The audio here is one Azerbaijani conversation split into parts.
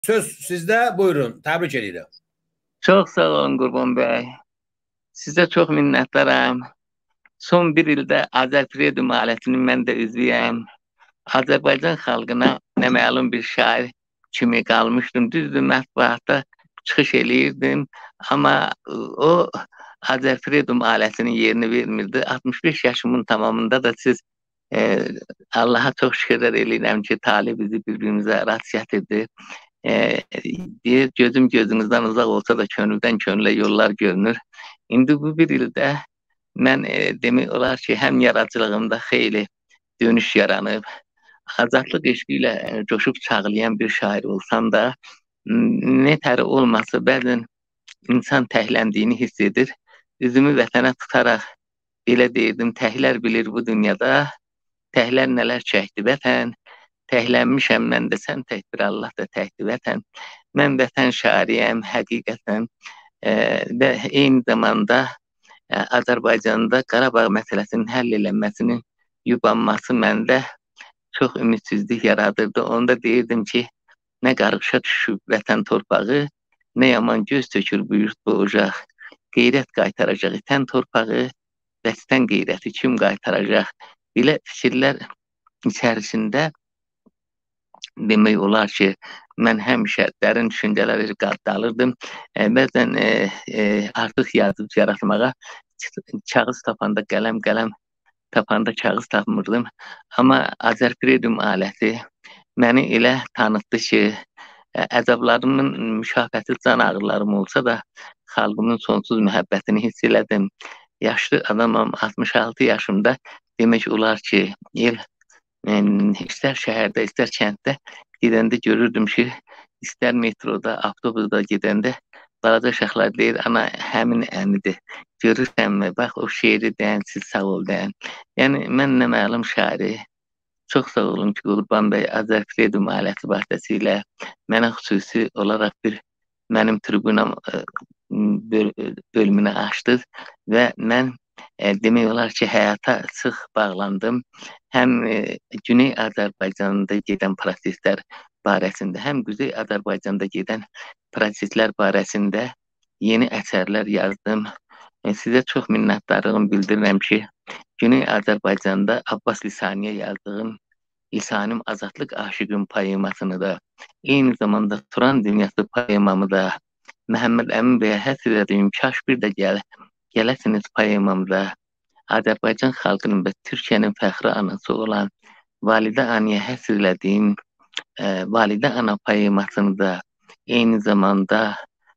Söz sizdə, buyurun, təbrik edirəm. Çox sağ olun Qurban bəy. Sizə çox minnətdaram. Son bir ildə Azərfredo malətinin mən də üzvüyəm. Azərbaycan xalqına nə məlum bir şair kimi qalmışdım. Düzdür, mətbuatda çıxış eləyirdim. Amma o Azərfredo malətinin yerini vermirdi. 65 yaşımın tamamında da siz Allaha çox şükürlər eləyirəm ki, talih bizi bir-birimizə rast gətirdi. Gözüm gözünüzdən uzaq olsa da könüldən könülə yollar görünür. İndi bu bir ildə mən demək olar ki, həm yaradıcılığımda xeyli dönüş yaranıb, azadlıq eşqi ilə coşub çağlayan bir şair olsam da, ne təri olmasa bəzən insan təhləndiyini hiss edir. Üzümü vətənə tutaraq belə deyirdim, təhlər bilir bu dünyada, təhlər nələr çəkdi vətən, təhlənmişəm mən də, sən təkdir, Allah da təkdir vətən. Mən vətən şairiyəm həqiqətən və eyni zamanda Azərbaycanda Qarabağ məsələsinin həll edilməsinin yubanması məndə çox ümidsizlik yaradırdı. Onda deyirdim ki, nə qarışa düşüb vətən torpağı, nə yaman göz tökür bu yurt bu ocaq. Qeyrət qaytaracaq itən torpağı, vətən qeyrəti kim qaytaracaq? Belə fikirlər içərisində demək olar ki, mən həmişə dərin düşüncələri dalırdım. Bəzən artıq yazıb yaratmağa kağız tapanda, qələm tapanda kağız tapmırdım. Amma Azərfredo aləti məni elə tanıtdı ki, əzablarımın müşafəti can ağrılarım olsa da, xalqımın sonsuz məhəbbətini hiss elədim. Yaşlı adamam, 66 yaşımda demək olar ki, istər şəhərdə, istər kənddə gedəndə görürdüm ki, istər metroda, avtobusda gedəndə balaca uşaqlar deyir, ana həmin əmidir, görürsənmi, bax o şeiri deyən, siz sağ ol deyən. Yəni, mən nə məlum şairi, çox sağ olun ki, Qurban bəy Azərfredo aləti vasitəsilə mənə xüsusi olaraq bir mənim tribunam bölümünü açdınız və mən demək olar ki, həyata sıx bağlandım. Həm Güney Azərbaycanda gedən proseslər barəsində, həm Quzey Azərbaycanda gedən proseslər barəsində yeni əsərlər yazdım. Sizə çox minnətdarlığımı bildirirəm ki, Güney Azərbaycanda Abbas Lisaniyə yazdığım Lisanim Azadlıq Aşıqım poemasını da, eyni zamanda Turan Dünyası poemamı da Məhəmməd Əmin bəyə həsr edeyim, kaş bir də gələsiniz poemamda Azərbaycan xalqının və Türkiyənin fəxri anası olan Validə Anaya həsr edeyim, Validə Ana poemasını da eyni zamanda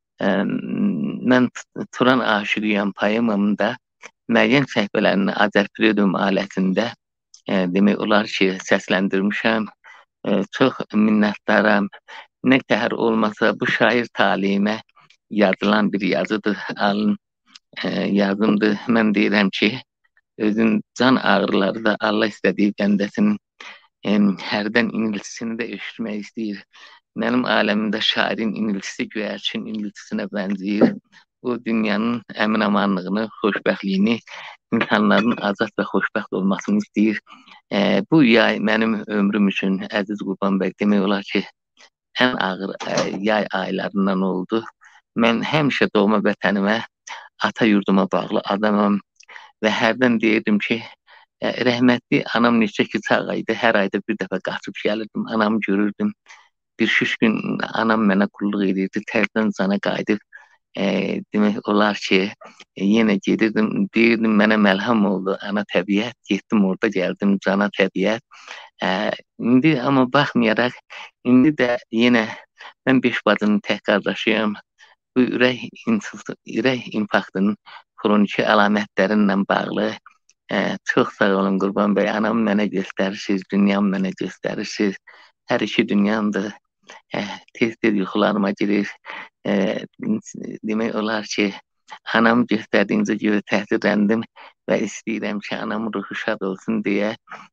mən Turan Aşıqıyam poemamda müəyyən səhifələrini Azərfredo alətində demək olar ki, səsləndirmişəm. Çox minnətdaram. Nə təhər olmasa bu şair taliyimə yazılan bir yazıdır, alın yazımdır. Mən deyirəm ki, özün can ağrıları da Allah istədiyi bəndəsinin hərdən iniltisini də eşitmək istəyir. Mənim aləmimdə şairin iniltisi göyərçin iniltisinə bənzəyir. O dünyanın əmin-amanlığını, xoşbəxtliyini, insanların azad və xoşbəxt olmasını istəyir. Bu yay mənim ömrüm üçün, əziz Qurban bəy, demək olar ki, ən ağır yay aylarından oldu. Mən həmişə doğma vətənimə, ata yurduma bağlı adamam və hərdən deyirdim ki, rəhmətli anam neçə ki sağ idi, hər ayda bir dəfə qaçıb gəlirdim, anamı görürdüm. Bir 3 gün anam mənə qulluq edirdi, tərdən cana qayıdıb. Demək olar ki, yenə gedirdim, deyirdim, mənə məlham oldu ana təbiət, getdim orada gəldim cana təbiət. İndi amma baxmayaraq, indi də yenə mən 5 bacının tək qardaşıyam. Bu ürək infarktının xroniki əlamətlərinlə bağlı. Çox sağ olun Qurban bəy, anam mənə göstərirsiniz, dünyam mənə göstərirsiniz. Hər iki dünyamdır. Tez-tez yuxularıma girir. Demək olar ki, anam göstərdiyincə görə təsirləndim və istəyirəm ki, anamın ruhu şad olsun deyə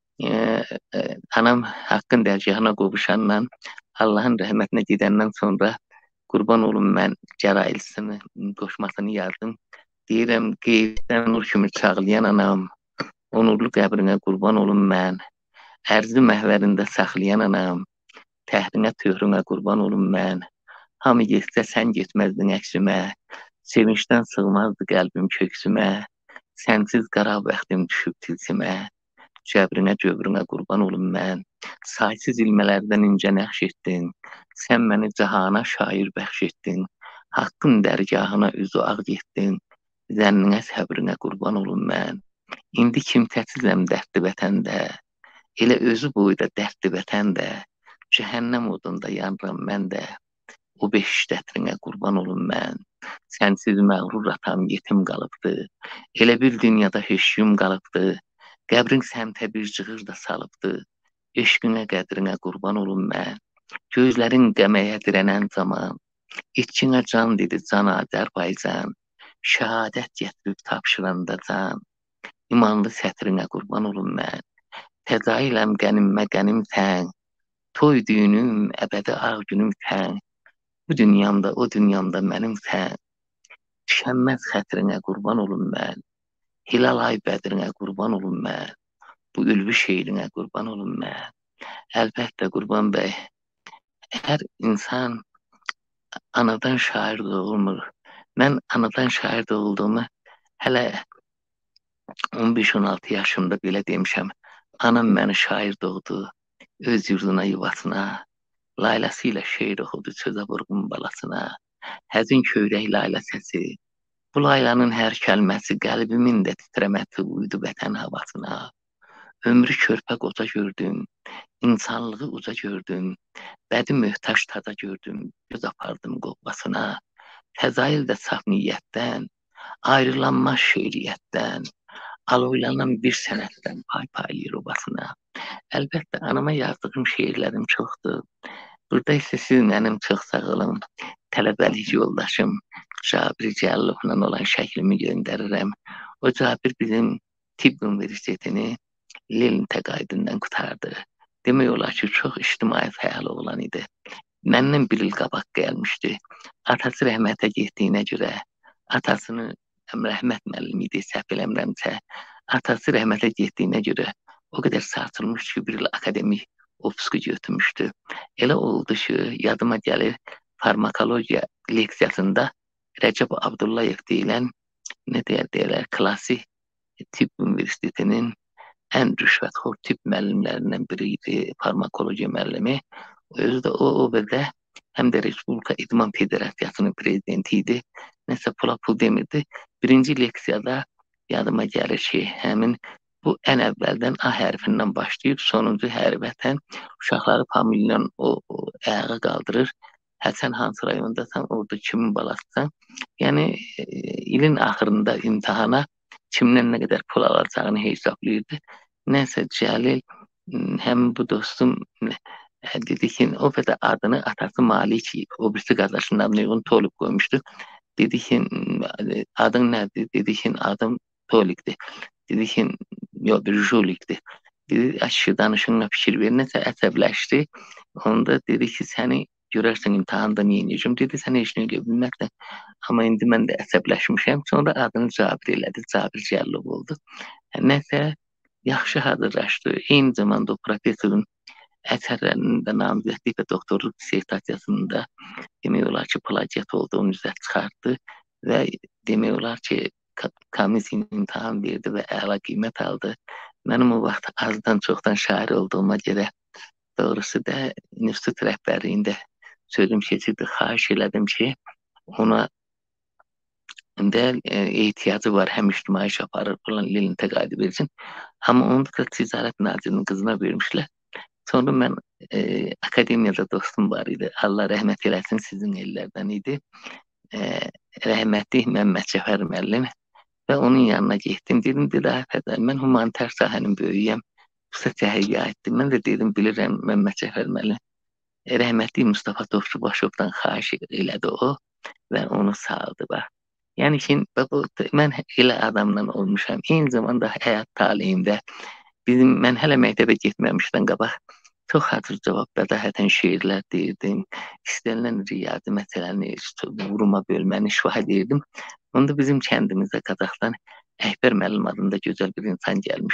anam haqqın dərgahına qovuşandan, Allahın rəhmətinə gedəndən sonra Qurban olun mən cərayilsini, qoşmasını yazdım. Deyirəm, qeyrətdən nur kimi çağlayan anam, onurlu qəbrinə qurban olun mən, ərzi məhvərində saxlayan anam, təhrinə, töhrünə qurban olum mən. Hamı getsə sən getməzdin əksimə. Sevincdən sığmazdı qəlbim köksümə. Sənsiz qara bəxtim düşüb tilsimə. Cəbrinə, cövrünə qurban olum mən. Saysız ilmələrdən incə nəxş etdin. Sən məni cahana şair bəxş etdin. Haqqın dərgahına üzü ağ getdin. Zənninə, səbrinə qurban olum mən. İndi kimsəsizəm dərdli vətəndə. Elə özü boyda dərdli vətəndə. Cəhənnəm odunda yanıram mən də. O beşişdətrinə qurban olum mən. Sənsiz məğrur atam yetim qalıbdı. Elə bir dünyada heşyum qalıbdı. Qəbrin səmtə bir cığır da salıbdı. Eşqinə, qədrinə qurban olum mən. Gözlərin qəməyə dirənən zaman. İçkinə can dedi can Azərbaycan. Şəhadət gətirib tapşıranda can. İmanlı sətrinə qurban olum mən. Fədailəm qənimə qənim sən. Toy düyünüm, əbədi ağ günüm sən. Bu dünyamda, o dünyamda mənim sən. Tükənməz xətrinə qurban olum mən. Hilal ay bədrinə qurban olum mən. Bu ülvi şeirinə qurban olum mən. Əlbəttə Qurban bəy, hər insan anadan şair doğulmur. Mən anadan şair doğulduğumu hələ 15-16 yaşımda belə demişəm. Anam məni şair doğdu, öz yurduna, yuvasına. Laylası ilə şeir oxudu sözə vurğun balasına. Həzin köyrək layla səsi. Bu laylanın hər kəlməsi qəlbimin də titrəməsi uydu vətən havasına. Ömrü körpə qoca gördüm, insanlığı uca gördüm. Bədi möhtaç tada gördüm, göz apardım qovvasına. Fəzail də saf niyyətdən, ayrılanmaz şeiriyyətdən. Alovlanan bir sənətdən pay-paylayır obasına. Əlbəttə anama yazdığım şeirlərim çoxdur. Burada isə siz mənim çox sağ olun. Tələbəlik yoldaşım Cabir Cəllovla olan şəklimi göndərirəm. O Cabir bizim tibb universitetini Lenin təqaüdündən qutardı. Demək olar ki, çox ictimai fəal oğlan idi. Məndən bir il qabaq gəlmişdi. Atası rəhmətə getdiyinə görə, atasını Rəhmət müəllim idi, səhv eləmirəmsə, atası rəhmətə getdiyinə görə o qədər sarsılmış ki, bir il akademik ofisku götürmüşdü. Elə oldu ki, yadıma gəlir, farmakologiya leksiyasında Rəcəb Abdullayev deyilən, nə deyirlər, klasik tibb universitetinin ən rüşvətxor tibb müəllimlərindən biri idi, farmakologiya müəllimi. Özü də o qədər həm də Respublika İdman Federasiyasının prezidenti idi. Nəsə pula pul demirdi. Birinci leksiyada yadıma gəlir ki, həmin bu ən əvvəldən A hərfindən başlayıb, sonuncu hərfətən uşaqları familiyonla ayağa qaldırır. Həsən hansı rayondasan, orada kimin balasısan. Yəni, ilin axırında imtihana kimdən nə qədər pul alacağını hesablayırdı. Nəsə Cəlil, həmin bu dostum dedi ki, o qədər adını atası Malik, o birisi qardaşının adını uyğun Tolib qoymuşdu. Dedi ki, adın nədir? Dedi ki, adım Tolikdir. Dedi ki, yox, bir Julikdir. Dedi, aşkı danışınla fikir ver, nəsə əsəbləşdi. Onda dedi ki, səni görərsən imtihanda neyinəcəm. Dedi, sən heç nə eləyə bilməklə. Amma indi mən də əsəbləşmişəm. Sonra adını Cabir elədi, Cabir Cəllov oldu. Nəsə yaxşı hazırlaşdı. Eyni zamanda o professorun əsərlərinin də namizədlik və doktorluq dissertasiyasında demək olar ki, plagiat olduğunu üzə çıxartdı və demək olar ki, komissiya imtahan verdi və əla qiymət aldı. Mənim o vaxt azdan çoxdan şair olduğuma görə doğrusu da institut rəhbərliyində sözüm keçirdi, xahiş elədim ki, ona ehtiyacı var, həm ictimai iş aparır falan, Lenin təqaüdü versin. Amma onu da Ticarət Nazirinin qızına vermişlər. Sonra mən akademiyada dostum var idi. Allah rəhmət eləsin, sizin ellərdən idi. Rəhmətli Məmməd Cəfər müəllim və onun yanına getdim. Dedim, mən humanitar sahənin böyüyəm. Usta Cəhiyyə aiddir. Mən də dedim, bilirəm Məmməd Cəfər müəllim. Rəhmətli Mustafa Topçubaşovdan xahiş elədi o və onu sağladı. Yəni ki, mən elə adamla olmuşam. Eyni zamanda həyat taleyimdə mən hələ məktəbə getməmişdən qabaq çox hazır cavab bədahətən şeirlər deyirdim. İstənilən riyazi məsələni vuruma bölməni şifahi deyirdim. Onda bizim kəndimizdə Qazaxdan Əkbər müəllim adında gözəl bir insan gəlmişdi.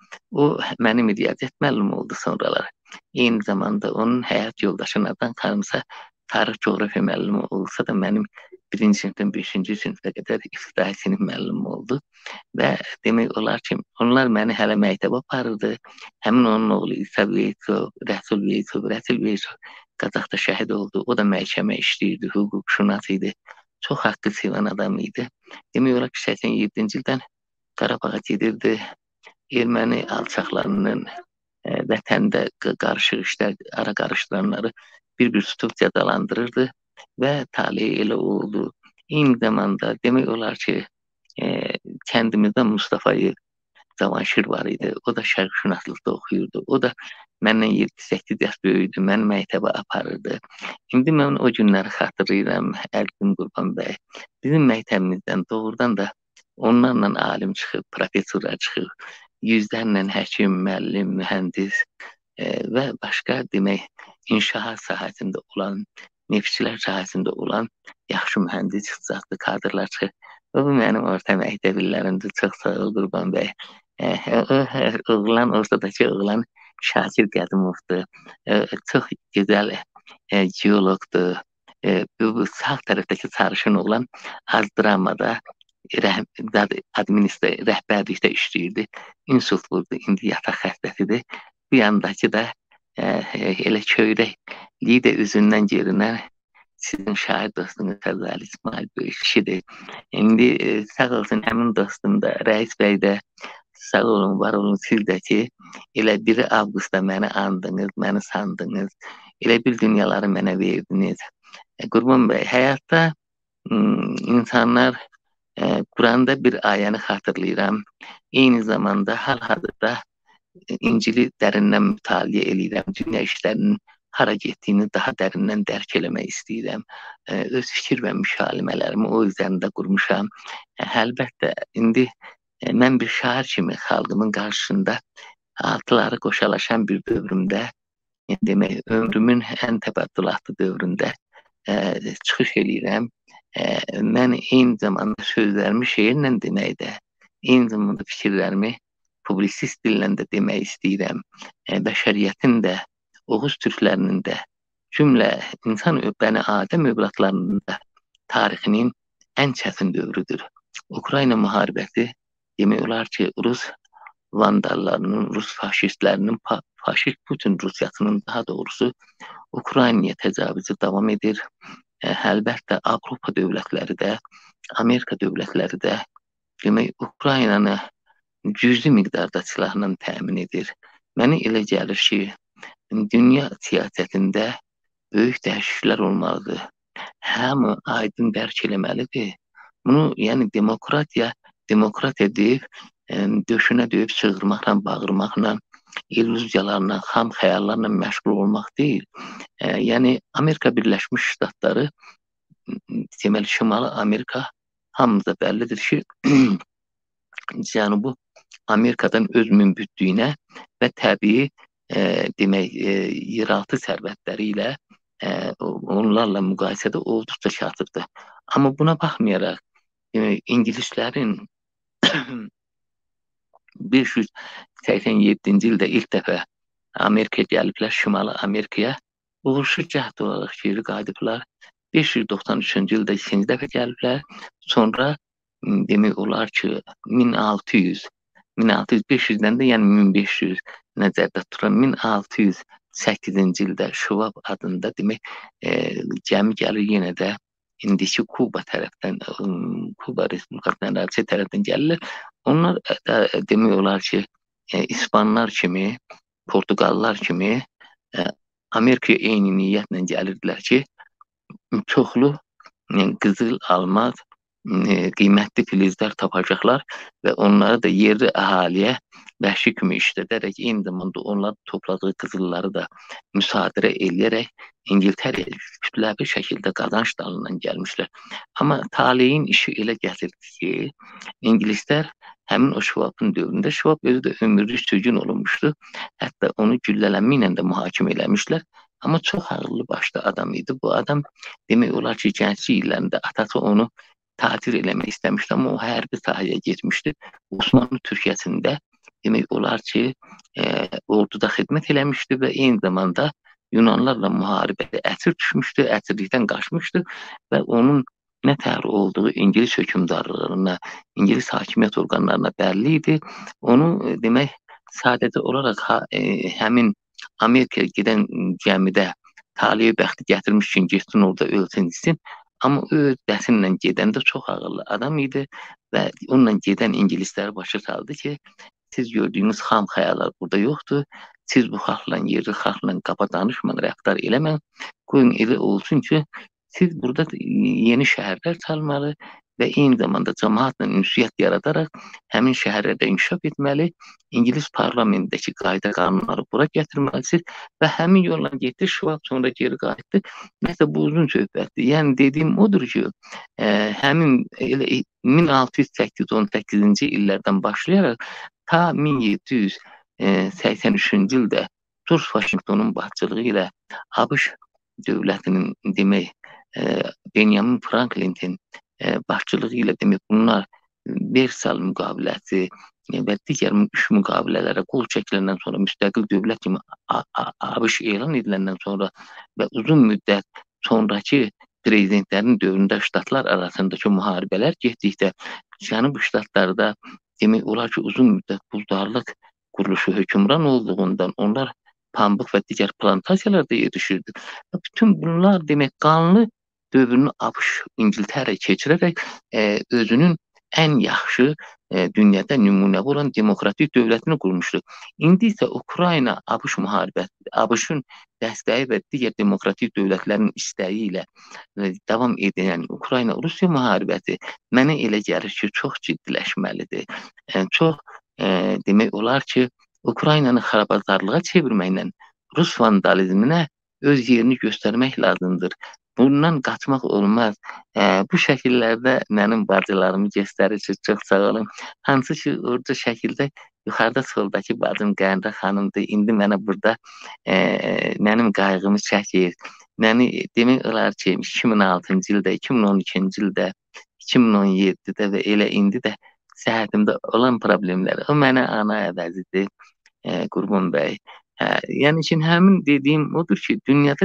O mənim riyaziyyat müəllimi oldu sonralar. Eyni zamanda onun həyat yoldaşı Nadan xanımsa tarix coğrafiya müəllimi olsa da mənim 1-ci sinifdən 5-ci sinifə qədər ibtidai sinif müəllimi oldu. Və demək olar ki, onlar məni hələ məktəbə aparırdı. Həmin onun oğlu İsa Veysov, Rəsul Veysov Qazaxda şəhid oldu. O da məhkəmə işləyirdi, hüquqşünas idi. Çox haqqı sevən adam idi. Demək olar ki, 87-ci ildən Qarabağa gedirdi. Erməni alçaqlarının vətəndə qarışıq işlər, ara qarışdıranları bir-bir tutub cəzalandırırdı və taleyi elə oldu. Eyni zamanda demək olar ki, kəndimizdə Mustafa Cavanşir var idi. O da şərqşünaslıqda oxuyurdu. O da məndən 7-8 yaş böyüdü. Məni məktəbə aparırdı. İndi mən o günləri xatırlayıram. Əlqin Qurban bəy. Bizim məktəbimizdən doğrudan da onlarla alim çıxıb, professorlar çıxıb. Yüzlərlə həkim, müəllim, mühəndis və başqa demək inşaat sahəsində olan, neftçilər sahəsində olan yaxşı mühəndis, ixtisaslı kadrlar çıxır. Və bu mənim orta məktəb illərimdə çox sağ ol Qurban bəy. Oğlan, ortadakı oğlan Şakir Qədimovdur. Çox gözəl geologdur. Bu sağ tərəfdəki sarışın oğlan Azdramada rəhbərlikdə işləyirdi. İnsult vurdu, indi yataq xəstəsidir. Bu yandakı da elə köyrəkliyi də üzündən görünən sizin şahid dostunuz Fəzəli İsmail böyük kişidir. İndi sağ olsun həmin dostum da, Rəis bəy də sağ olun, var olun siz də ki, elə 1 avqustda məni andınız, məni sandınız, elə bir dünyaları mənə verdiniz. Qurban bəy, həyatda insanlar Quranda bir ayəni xatırlayıram. Eyni zamanda hal-hazırda İncili dərindən mütaliə edirəm. Dünya işlərinin hara getdiyini daha dərindən dərk eləmək istəyirəm. Öz fikir və müşahimələrimi o üzərində qurmuşam. Əlbəttə, indi mən bir şair kimi xalqımın qarşısında altıları qoşalaşan bir dövrümdə, demək, ömrümün ən təbəddülatlı dövründə çıxış edirəm. Mən eyni zamanda sözlərimi şeirlə deməkdə, eyni zamanda fikirlərimi publisist dillə də demək istəyirəm. Bəşəriyyətin də, Oğuz türklərinin də, cümlə insan bəni Adəm övladlarının da tarixinin ən çətin dövrüdür. Ukrayna müharibəsi demək olar ki, Rus vandallarının, Rus faşistlərinin, faşist Putin Rusiyasının daha doğrusu Ukraynaya təcavüzü davam edir. Əlbəttə, Avropa dövlətləri də, Amerika dövlətləri də demək, Ukraynanı cüzi miqdarda silahla təmin edir. Mənə elə gəlir ki, dünya siyasətində böyük dəyişikliklər olmalıdır. Hamı aydın dərk eləməlidir. Bunu, yəni demokratiya deyib, döşünə döyüb çığırmaqla, bağırmaqla, illüziyalarla, xam xəyallarla məşğul olmaq deyil. Yəni, Amerika Birləşmiş Ştatları, deməli, Şimali Amerika hamımıza bəllidir ki, Cənubu Amerikadan öz münbütlüyünə və təbii demək, yeraltı sərvətləri ilə onlarla müqayisədə olduqca çatıbdır. Amma buna baxmayaraq, İngilislərin 587-ci ildə ilk dəfə Amerikaya gəliblər, Şimali Amerikaya. Uğursuz cəhd olaraq geri qayıdıblar. 593-cü ildə ikinci dəfə gəliblər. Sonra demək olar ki, 500-dən də, yəni 1500 nəzərdə tutulan 1608-ci ildə Şuvab adında demək, gəmi gəlir yenə də indiki Kuba tərəfdən, Kuba Respublikasından Rusiya tərəfdən gəlirlər. Onlar da demək olar ki, İspanlar kimi, Portugallar kimi Amerikaya eyni niyyətlə gəlirdilər ki, çoxlu qızıl, almaz, qiymətli filizlər tapacaqlar və onları da yerli əhaliyə vəhşi kimi işlədərək, eyni zamanda onlar topladığı qızılları da müsadirə eləyərək İngiltərəyə kütləvi şəkildə qazanc dalından gəlmişlər. Amma taleyin işi elə gətirdi ki, İngilislər həmin o Şuvabın dövründə, Şuvab özü də ömürlük sürgün olunmuşdu. Hətta onu güllələmə ilə də mühakimə eləmişlər. Amma çox ağıllı başlı adam idi. Bu adam demək olar ki, gənclik illərində atası onu tacir eləmək istəmişdi, amma o hərbi sahəyə getmişdi. Osmanlı Türkiyəsində demək olar ki, orduda xidmət eləmişdi və eyni zamanda Yunanlarla müharibədə əsir düşmüşdü, əsirlikdən qaçmışdı və onun nə təhər olduğu İngilis hökmdarlığına, İngilis hakimiyyət orqanlarına bəlli idi. Onu demək sadəcə olaraq həmin Amerikaya gedən gəmidə taleyi bəxti gətirmiş üçün getsin orada ölsün gitsin. Amma öz bəsinlə gedəndə çox ağıllı adam idi və onunla gedən İngilislər başa saldı ki, siz gördüyünüz xam xəyallar burada yoxdur. Siz bu xalqla, yerli xalqla qaba danışmayın, rəftar eləməyin. Qoyun elə olsun ki, siz burada yeni şəhərlər salmalı və eyni zamanda cəmaatla ünsiyyət yaradaraq həmin şəhərlərdə inkişaf etməli, İngilis parlamentindəki qayda qanunları bura gətirməlisiniz və həmin yolla getdi, Şvab sonra geri qayıtdı. Nəsə bu uzun söhbətdir. Yəni dediyim odur ki, həmin 1608-18-ci illərdən başlayaraq ta 1783-cü ildə George Washingtonun başçılığı ilə ABŞ dövlətinin demək Benjamin Franklinin başçılığı ilə demək bunlar Versal müqaviləsi və digər üç müqavilələrə qol çəkiləndən sonra müstəqil dövlət kimi ABŞ elan ediləndən sonra və uzun müddət sonraki prezidentlərin dövründə ştatlar arasındakı müharibələr getdikdə Cənub ştatlarda demək olar ki, uzun müddət quldarlıq quruluşu hökmran olduğundan onlar pambıq və digər plantasiyalarda yetişirdi. Bütün bunlar demək qanlı dövrünü ABŞ İngiltərə keçirərək özünün ən yaxşı dünyada nümunəvi olan demokratik dövlətini qurmuşdu. İndi isə Ukrayna ABŞ müharibəsi, ABŞ-ın dəstəyi və digər demokratik dövlətlərin istəyi ilə davam edən Ukrayna-Rusiya müharibəsi mənə elə gəlir ki, çox ciddiləşməlidir. Çox demək olar ki, Ukraynanı xarabazarlığa çevirməklə Rus vandalizminə öz yerini göstərmək lazımdır. Bundan qaçmaq olmaz. Bu şəkillərdə mənim bacılarımı göstərir, çox sağ olun. Hansı ki, orada şəkildə yuxarıda soldakı bacım Qəndə xanımdır. İndi mənə burada mənim qayğımı çəkir. Məni demək olar ki, 2006-cı ildə, 2012-ci ildə, 2017-də və elə indi də səhhətimdə olan problemlər. O mənə ana əvəzidir, Qurban bəy. Yəni ki, həmin dediyim odur ki, dünyada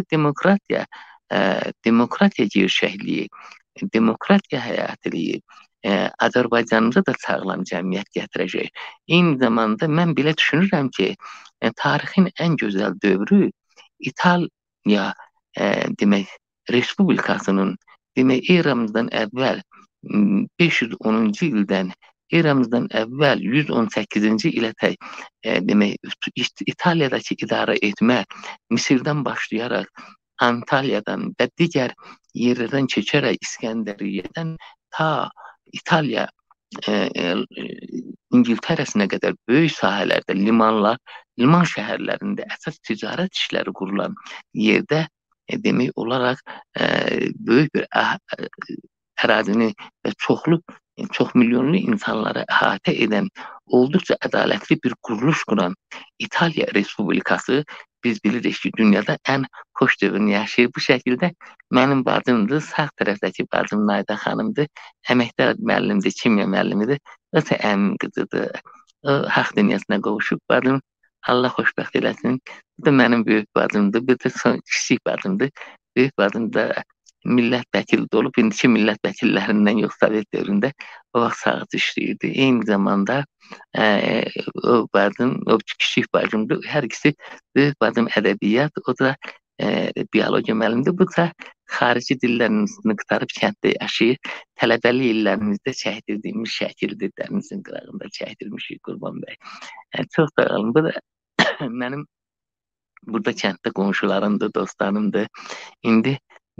demokratiya gerçəkliyi, demokratiya həyat eləyir. Azərbaycanda da sağlam cəmiyyət gətirəcək. Eyni zamanda mən belə düşünürəm ki, tarixin ən gözəl dövrü İtaliya demək Respublikasının demək eramızdan əvvəl 510-cu ildən eramızdan əvvəl 118-ci ilətək demək İtaliyadakı idarə etmə Misirdən başlayaraq Antalyadan və digər yerlərdən keçərək İskəndəriyyədən ta İtaliya İngiltərəsinə qədər böyük sahələrdə liman şəhərlərində əsas ticarət işləri qurulan yerdə demək olaraq böyük bir ərazini və çox milyonlu insanları əhatə edən olduqca ədalətli bir quruluş quran İtaliya Respublikası biz bilirik ki, dünyada ən xoş dövrünü yaşayır. Bu şəkildə mənim bacımdır, sağ tərəfdəki bacım Nayda xanımdır, əməkdar müəllimdir, kimya müəllimidir, o da əmim qızıdır. O haqq dünyasına qovuşub bacım, Allah xoşbəxt eləsin. Bu da mənim böyük bacımdır, bu da kiçik bacımdır. Böyük bacım da millət vəkili olub, indiki millət vəkillərindən yox, Sovet dövründə o vaxt sağcı işləyirdi. Eyni zamanda o bacım, o kiçik bacımdır. Hər ikisi böyük bacım ədəbiyyat, o da biologiya müəllimidir. Bu da xarici dillərin üstünü qıtarıb kənddə yaşayır. Tələbəli illərimizdə çəkdirdiyimiz şəkildir, dənizin qırağında çəkdirmişik Qurban bəy. Çox sağ olun. Bu da mənim burada kənddə qonşularımdır, dostlarımdır. İndi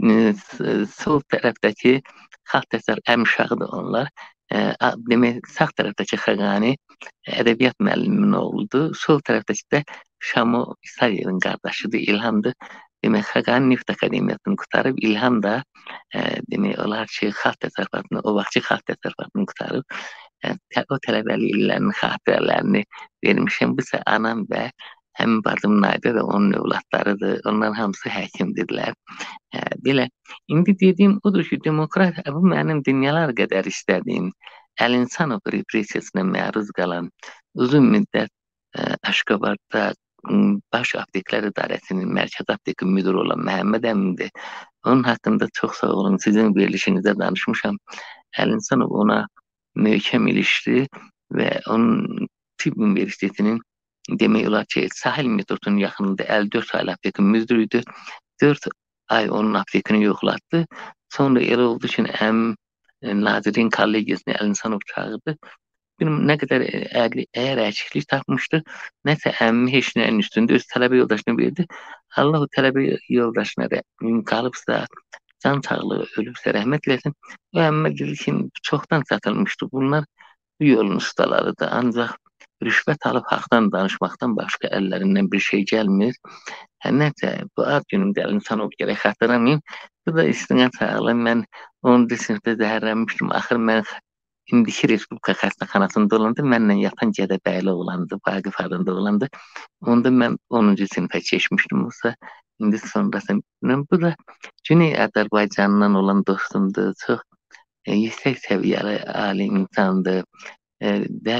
sol tərəfdəki xalq təsər əmşağıdır onlar. Demək, sağ tərəfdəki Xəqani ədəbiyyat müəlliminin oğludur. Sol tərəfdəki də Şamo İsayevin qardaşıdır, İlhamdır. Demək, Xəqani Neft Akademiyasını qutarıb, İlham da demək olar ki, xalq təsərrüfatını, o vaxtki xalq təsərrüfatını qutarıb. O tələbəli illərinin xatirələrini vermişəm. Bu isə anam və həmin bacım Nayda və onun övladlarıdır. Onlar hamısı həkimdirlər. Belə, indi dediyim odur ki, demokratiya bu mənim dünyalar qədər istədiyim Əl İnsanov repressiyasına məruz qalan uzun müddət Aşqabadda Baş Apteklər İdarəsinin Mərkəz Aptekin müdiri olan Məhəmməd əmimdir. Onun haqqında çox sağ olun. Sizin verilişinizdə danışmışam. Əlinsonov ona möhkəm ilişdi və onun Tibb Universitetinin demək olar ki, Sahil metrosunun yaxınında 54 saylı aptekin müdürüydü. 4 ay onun aptekini yoxlatdı. Sonra elə oldu ki, Nazirin kollegiyasını Əlinsonov çağırdı. Bilmem nə qədər əgər əkiklik tapmışdı, nəsə əmmi heç nəyin üstündə öz tələbə yoldaşına verdi. Allah o tələbə yoldaşına da qalıbsa, can sağlığı ölübsə rəhmət eləsin. O əmmə dedi ki, çoxdan satılmışdı. Bunlar bu yolun ustalarıdır. Ancaq rüşvət alıb haqdan danışmaqdan başqa əllərindən bir şey gəlmir. Nəsə, bu ad günümdə Əlinsonov gərək xatırlamayım. Bu da istinə sağlam. Mən 10-cu sinifdə zəhərlənmişdim. Axır mən İndiki Respublika xəstəxanasında olanda mənlə yatan Gədəbəyli oğlandı, Vaqif adında oğlandı. Onda mən 10-cu sinifə keçmişdim. Olsa indi sonrası bu da Güney Azərbaycandan olan dostumdur. Çox yüksək səviyyəli ali insandır. Və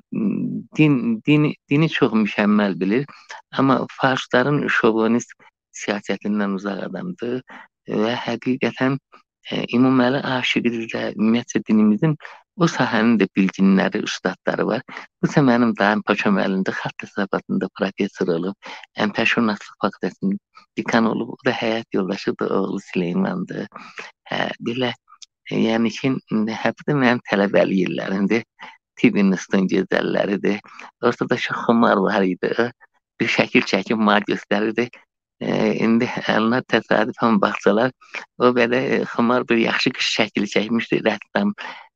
dini çox mükəmməl bilir. Amma farsların şovinist siyasətindən uzaq adamdır və həqiqətən İmaməli aşiqidir də ümumiyyətcə dinimizin o sahənin də bilginləri, ustadları var. Bu isə mənim daim paçam əlində xətt hesabatında professor olub, əmpəşurnaslıq fakültəsinin dekan olub. O da həyat yoldaşıdır, oğlu Süleymandır. Belə, yəni ki, hətta mənim tələbəli illərində Tibbinistun gözəlləridir. Ortadakı xumar var idi. Bir şəkil çəkib mənə göstərirdi. İndi onlar təsadüfən baxsalar, o belə xumar bir yaxşı qış şəkili çəkmişdi. Rəssam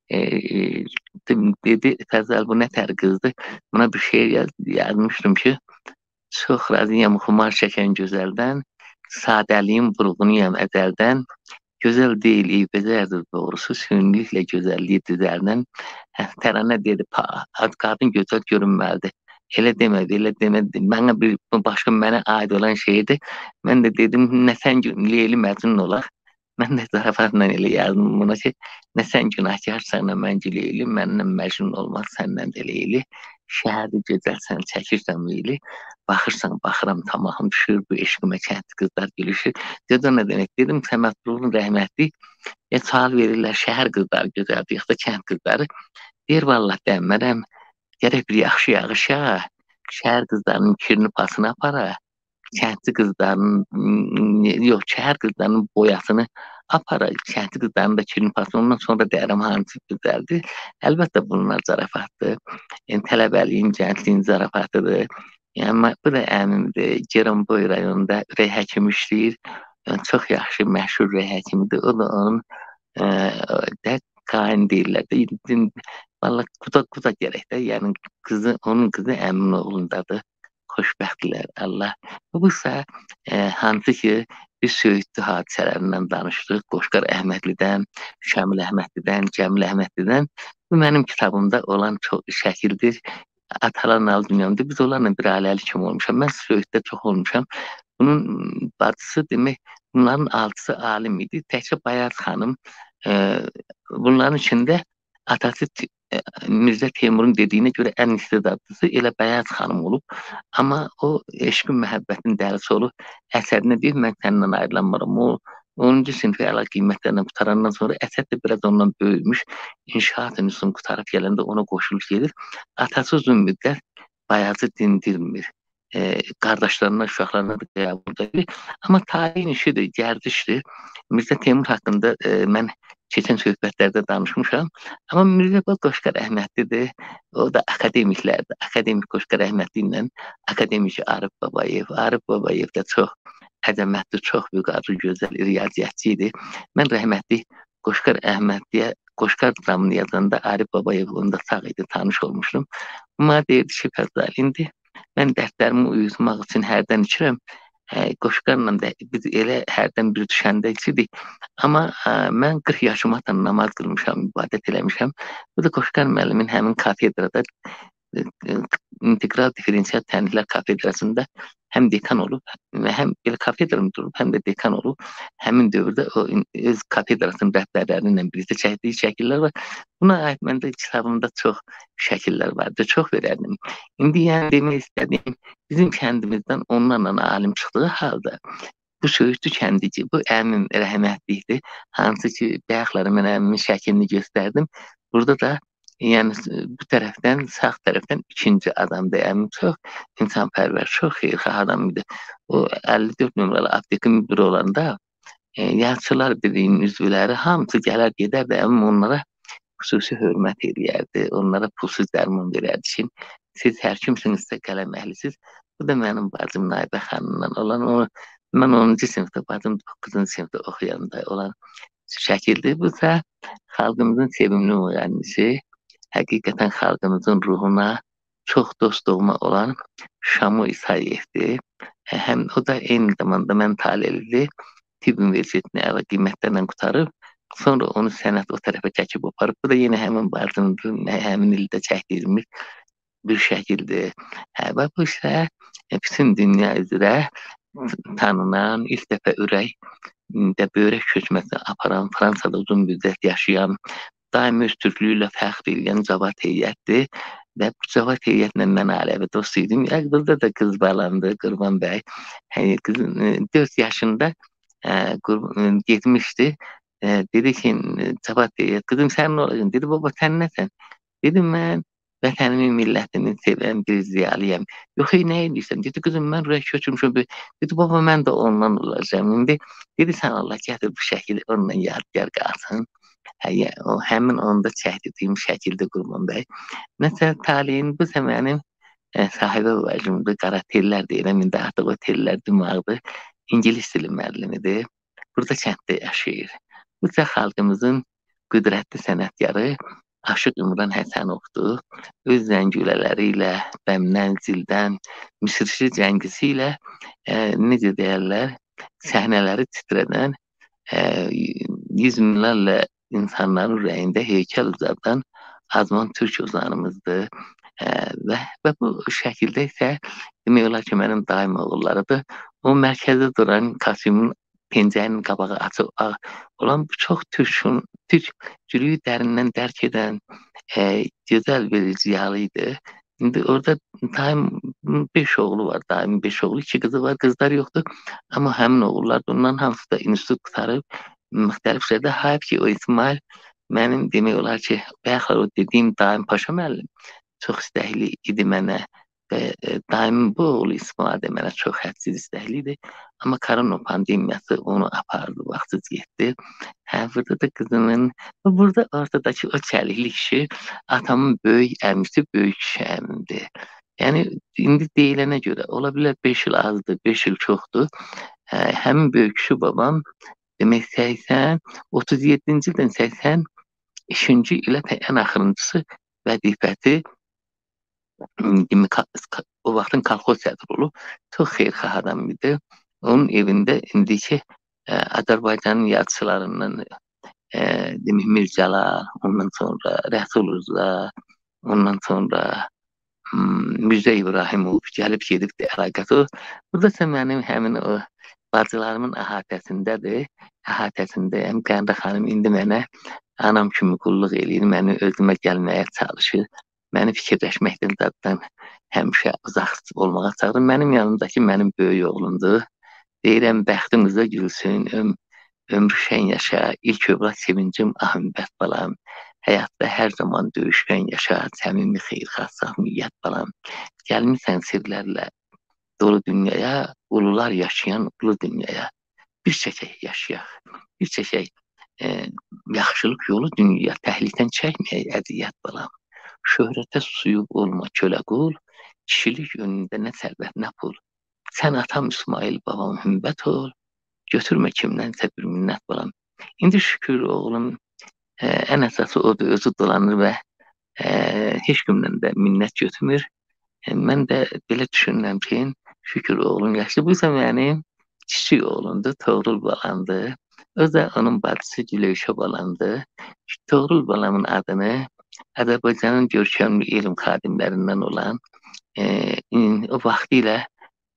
dedi, Fəzəl bu nə tər qızdır. Buna bir şeir yazmışdım ki, çox razıyam xumar çəkən gözəldən, sadəliyim vurğunuyam əzəldən, gözəl deyil, eybəcərdir doğrusu, sünniliklə gözəlliyi düzəldən. Təranə dedi, qadın gözəl görünməlidir. Elə demədi, elə demədi. Mənə bir başqa mənə aid olan şeydir. Mən də dedim, nə sən Leyli Məcnun olaq. Mən də zarafatla elə yazdım buna ki, nə sən günahkarsan, nə məncə Leyli, mənlə Məcnun olmaz, səndən də Leyli. Şəhərdə gözəlsən, çəkirsən Leyli. Baxırsan, baxıram, tamahım düşür, bu eşqimə kənd qızlar gülüşür. Dedim, nə demək? Dedim, Səməd Ruhun rəhmətli, sual verirlər, şəhər qızları gözəldir, yoxsa kənd qızları. Deyir, vallah dəmmərəm, gərək bir yaxşı yağışa, şəhər qızlarının kirini pasına apara, kəndli qızlarının, yox, şəhər qızlarının boyasını apara, kəndli qızlarının da kirini pasına, ondan sonra deyərəm hansı gözəldir. Əlbəttə bunlar zarafatdır. Tələbəliyin, gəncliyin zarafatıdır. Yəni, bu da əmimdir. Geronboy rayonunda ürək həkimi işləyir. Çox yaxşı, məşhur ürək həkimidir. O da onun qain deyirlər. Valla quda gərək də. Yəni, onun qızı əmin oğlundadır. Xoşbəxtdirlər, Allah. Bu isə hansı ki, biz söyüdlü hadisələrindən danışdıq. Qoşqar Əhmədlidən, Şamil Əhmədlidən, Cəmil Əhmədlidən. Bu mənim kitabımda olan çox şəkildir. Ataların al dünyamda biz onlarla bir ailəli kimi olmuşam. Mən söyüddə çox olmuşam. Bunun bacısı demək, bunların altısı alim idi. Təkcə Bayaz xanım, bunların içində atası Mirzə Teymurun dediyinə görə ən istedadlısı elə Bəyaz xanım olub. Amma o eşqin, məhəbbətin dərisi olub. Əsədinə deyir, mən səndən ayrılanmaram. O 10-cu sinfi əla qiymətlərindən qutarandan sonra Əsəd də biraz ondan böyümüş. İnşaat ünsün qutarıb gələndə ona qoşulub gedir. Atası uzun müddət Bayazı dindirmir. Qardaşlarına, uşaqlarına da qəbul edir. Amma tarihin işidir, gərdişdir. Mirzə Teymur haqqında mən keçən söhbətlərdə danışmışam. Amma Mirzə Qoşqar Əhmədlidir. O da akademiklərdir. Akademik Qoşqar Əhmədli ilə akademik Arif Babayev. Arif Babayev də çox əzəmətli, çox vüqarlı, gözəl riyaziyyatçı idi. Mən rəhmətli Qoşqar Əhmədliyə Qoşqar dramını yazanda Arif Babayev onda sağ idi, tanış olmuşdum. Amma deyirdi ki, Fəzal, indi mən dərdlərimi uyutmaq üçün hərdən içirəm. Qoşqarla da biz elə hərdən bir düşəndə içirik. Amma mən 40 yaşıma tam namaz qılmışam, ibadət eləmişəm. Bu da Qoşqar müəllimin həmin kafedrada İntegral Diferensial Təhlillər Kafedrasında həm dekan olub və həm belə kafedra müdiri olub, həm də dekan olub. Həmin dövrdə o öz kafedrasının rəhbərləri ilə birlikdə çəkdiyi şəkillər var. Buna aid məndə kitabımda çox şəkillər vardı. Çox verərdim. İndi yəni demək istədiyim, bizim kəndimizdən onlarla alim çıxdığı halda bu Söyüdlü kəndici, bu əmim rəhmətlikdir. Hansı ki, bayaqları mən əmimin şəklini göstərdim. Burada da yəni bu tərəfdən, sağ tərəfdən ikinci adamdır. Əmim çox insanpərvər, çox xeyirxah adam idi. O 54 nömrəli aptekin müdiri olanda yazıçılar birliyinin üzvləri hamısı gələr gedərdi. Əmim onlara xüsusi hörmət eləyərdi. Onlara pulsuz dərman verərdi ki, siz hər kimsinizsə qələm əhlisiniz. Bu da mənim bacım Naibə xanımla olan mən 10-cu sinifdə, bacım 9-cu sinifdə oxuyanda olan şəkildir. Bu da xalqımızın sevimli müğənnisi, həqiqətən xalqımızın ruhuna çox dost doğma olan Şamu İsayevdir. Həm o da eyni zamanda mən talihlidir. Tibb Universitetini əvvəl qiymətlərlə qutarıb, sonra onu sənət o tərəfə çəkib aparıb. Bu da yenə həmin bacımdır, həmin ildə çəkdirilmiş bir şəkildir. Və bu isə bütün dünya üzrə tanınan, ilk dəfə ürəkdə böyrək köçməsi aparan, Fransada uzun müddət yaşayan, daim öz türklüyü ilə fəxr edən Cavad Heyətdir. Və bu Cavad Heyətlə mən ailəvi dost idim. Burada da qız balamdır, Qurban bəy. 4 yaşında getmişdi. Dedi ki, Cavad Heyət, qızım sən nə olacaksın? Dedi, baba sən nəsən? Dedim, mən vətənimi, millətimi sevən bir ziyalıyam. Yox, nə edirsən? Dedi, qızım, mən ürək köçmüşüm. Dedi, baba, mən də ondan olacağım. İndi dedi, sən Allah gətir bu şəkili onunla yadgar qalsın. Həmin onda çəkdiyim şəkildə Qurban bəy. Nəsə, talihin bu mənim sahibə vacımdır. Qara tellər deyirəm. İndi artıq o tellər dimağdır. İngilis dili müəllimidir. Burada kənddə yaşayır. Bu xalqımızın qüdrətli sənətkarı Aşıq İmran Həsənovdur. Öz zəngülələri ilə, bəmdən, zildən, misirçi cəngisi ilə necə deyərlər, səhnələri titrədən, yüz minlərlə insanların ürəyində heykəl uzadan Azman Türk ozanımızdır. Və bu şəkildə isə demək olar ki, mənim daim oğullarıdır. O mərkəzdə duran Kasımın pencəyinin qabağı açıq olan bu çox türkçülüyü dərindən dərk edən gözəl bir ziyalı idi. İndi orada daim 5 oğlu var, daim 5 oğlu, 2 qızı var, qızlar yoxdur. Amma həmin oğullar bundan hamısı da institut qutarıb, müxtəlif şeydə. Hayf ki, o İsmail mənim demək olar ki, bayaqlar o dediyim daim Paşa müəllim çox istəkli idi mənə. Daim bu oğlu İsmail də mənə çox hədsiz istəkli idi. Amma korona pandemiyası onu apardı, vaxtsız getdi. Burada da qızımın, burada ortadakı o çəlikli kişi atamın böyük əmisi, böyük kişi əmimdir. Yəni, indi deyilənə görə, ola bilər 5 il azdır, 5 il çoxdur. Həmin böyük kişi babam, demək 37-ci ildən 82-ci ilə ən axırıncısı vəzifəti o vaxtın kolxoz sədri olub, çox xeyirxah adam idi. Onun evində indiki Azərbaycanın yazıçılarından demək Mirzəla, ondan sonra Rəsul Rıza, ondan sonra Mirzə İbrahimov gəlib gedibdir əlaqəsi. Burada isə mənim həmin o bacılarımın əhatəsindədir. Əhatəsindəyəm. Qəndə xanım indi mənə anam kimi qulluq eləyir, məni özümə gəlməyə çalışır. Məni fikirləşməkdən zaddan həmişə uzaq olmağa çağırır. Mənim yanımdakı mənim böyük oğlumdur. Deyirəm, bəxtimizə gülsün, ömrü şən yaşa, ilk övlad sevincim, ahümbət balam. Həyatda hər zaman döyüşkən yaşa, səmimi xeyirxah, sahmiyyət balam. Gəlmişsən sirlərlə dolu dünyaya, ulular yaşayan ulu dünyaya. Bir çəkək yaşayaq, bir çəkək yaxşılıq yolu dünyaya, təhlükdən çəkməyək əziyyət balam. Şöhrətə suyub olma kölə qul, kişilik önündə nə sərvət, nə pul. Sən atam İsmail, babam hümbət ol, götürmə kimdənsə bir minnət balam. İndi şükür oğlum, ən əsası odur, özü dolanır və heç kimdən də minnət götürmür. Mən də belə düşünürəm ki, şükür oğlum yaşlı. Bu isə mənim kiçik oğlumdur, Toğrul balamdır. Özü onun bacısı Güleyşə balamdır. Toğrul balamın adını Azərbaycanın görkəmli elm xadimlərindən olan o vaxtilə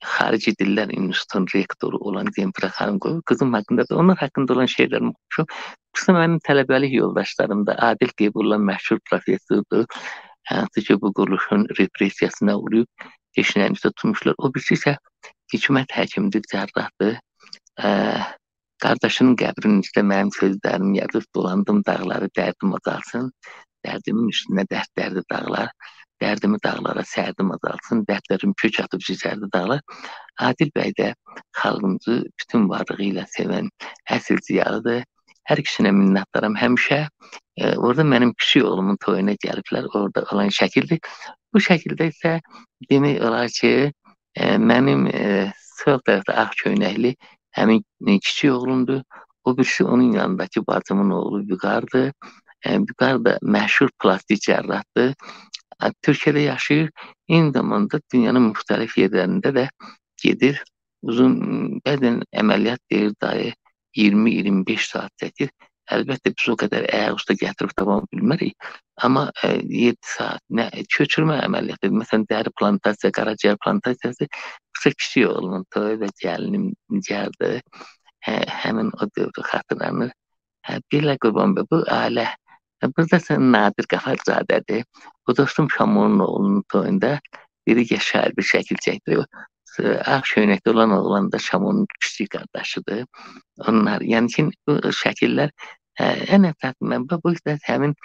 Xarici Dillər İnstitutunun rektoru olan Zemfira xanım qoyur. Qızım haqqında da, onlar haqqında olan şeylərimi oxumuşam. Xüsusən mənim tələbəlik yoldaşlarım da Adil Qeybulla məşhur professordur. Hansı ki, bu quruluşun repressiyasına uğrayıb, keçinəni tutmuşlar. O birisi isə Hikmət həkimdir, cərrahdır. Qardaşının qəbrinin üstə mənim sözlərim yazıb, dolandım dağları, dərdim azalsın. Dərdimin üstünə dərdlərdi dağlar. Dərdimi dağlara sərdim azalsın, dərdlərim kök atıb cizərdi dağlar. Adil bəy də xalqımızı bütün varlığı ilə sevən əsl ziyalıdır. Hər ikisinə minnətdaram həmişə. Orada mənim kiçik oğlumun toyuna gəliblər, orada olan şəkildir. Bu şəkildə isə demək olar ki, mənim sol tərəfdə ağ köynəkli həmin kiçik oğlumdur. O birisi onun yanındakı bacımın oğlu Vüqardır. Vüqar da məşhur plastik cərrahdır. Türkiyədə yaşayır, eyni zamanda dünyanın müxtəlif yerlərində də gedir. Uzun, bəzən əməliyyat deyir, dayı 20-25 saat çəkir. Əlbəttə biz o qədər ayaqüstə gətirib tamam bilmərik. Amma 7 saat, köçürmə əməliyyatı, məsələn, dəri plantasiya, qaraciyər plantasiyası, qısa kiçik oğlumun toyu və gəlinim gəldi. Həmin o dövrü xatırlanır. Bilə Qurban bəy, bu ailə, burada sən Nadir Qafarzadədir. Bu dostum Şamonun oğlunun toyunda biri şair bir şəkil çəkdi. Ağ köynəkli olan oğlan da Şamonun kiçik qardaşıdır. Onlar, yəni ki, bu şəkillər ən əsas mənbə bu yüzden həmin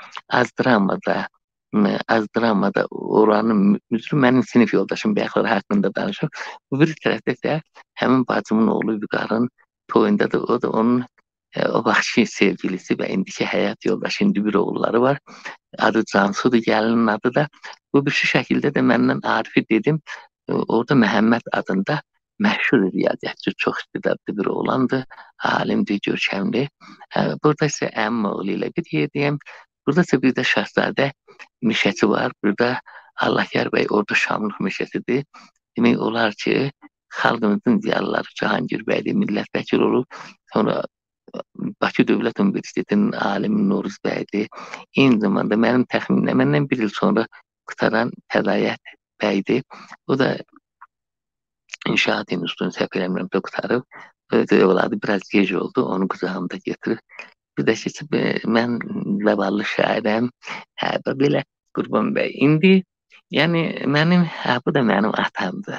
az dramada oranın müdürü mənim sinif yoldaşım bəyəkləri haqqında danışır. Bu bir tərəfdə isə həmin bacımın oğlu Vüqarın toyundadır. O da onun o vaxtki sevgilisi və indiki həyat yoldaşı, indi bir oğulları var. Adı Cansudur, gəlinin adı da. Bu bir şəkildə də məndən Arifi dedim. Orada Məhəmməd adında məşhur riyaziyyatçı, çox istedadlı bir oğlandır. Alimdir, görkəmli. Burada isə əmim oğlu ilə bir yerdəyəm. Burada isə bir də Şahzadə meşəsi var. Burada Allahyar bəy orada Şamlıq meşəsidir. Demək olar ki, xalqımızın ziyalıları Cahangir bəydir, millət vəkil olub. Sonra Bakı Dövlət Universitetinin alimi Noruz bəydir. Eyni zamanda mənim təxminimlə məndən bir il sonra qutaran Fədayət bəydir. O da İnşaat İnstitutunun səhv eləmirəmsə qutarıb. Övladı biraz gec oldu, onu qucağımda getirib. Bir də ki, mən zavallı şairəm. Belə Qurban bəy. İndi, yəni mənim, bu da mənim atamdır.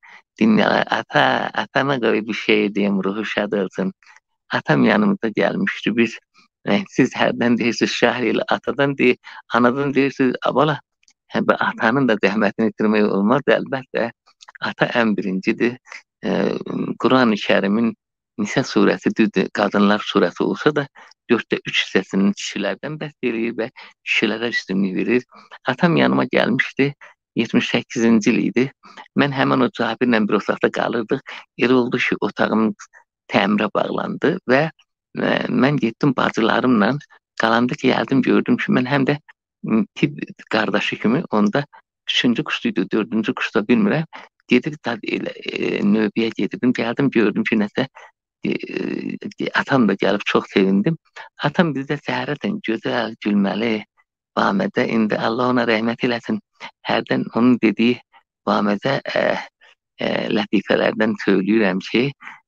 Atama görə bir şey deyim, ruhu şad olsun. Atam yanımda gəlmişdi. Biz, siz hərdən deyirsiniz şair ilə atadan deyir, anadan deyirsiniz abala. Atanın da zəhmətini itirmək olmaz. Əlbəttə, ata ən birincidir. Quran-ı Kərimin Nisə surəsi düzdür, qadınlar surəsi olsa da 4də 3 hissəsinin kişilərdən bəhs edir və kişilərə üstünlük verir. Atam yanıma gəlmişdi, 78-ci il idi. Mən həmən o Cabirlə bir otaqda qalırdıq. Elə oldu ki, otağım təmirə bağlandı və mən getdim bacılarımla. Qalanda ki, gəldim, gördüm ki, mən həm də tibb qardaşı kimi onda 3-cü kursuydu, 4-cü kursda bilmirəm. Gedik, növbəyə gedirdim, gəldim, gördüm ki, nəsə atam da gəlib, çox sevindim. Atam bizdə səhərətən gözəl, gülməli, Bamədə, indi Allah ona rəhmət eləsin. Hərdən onun dediyi Bamədə lətifələrdən söyləyirəm ki,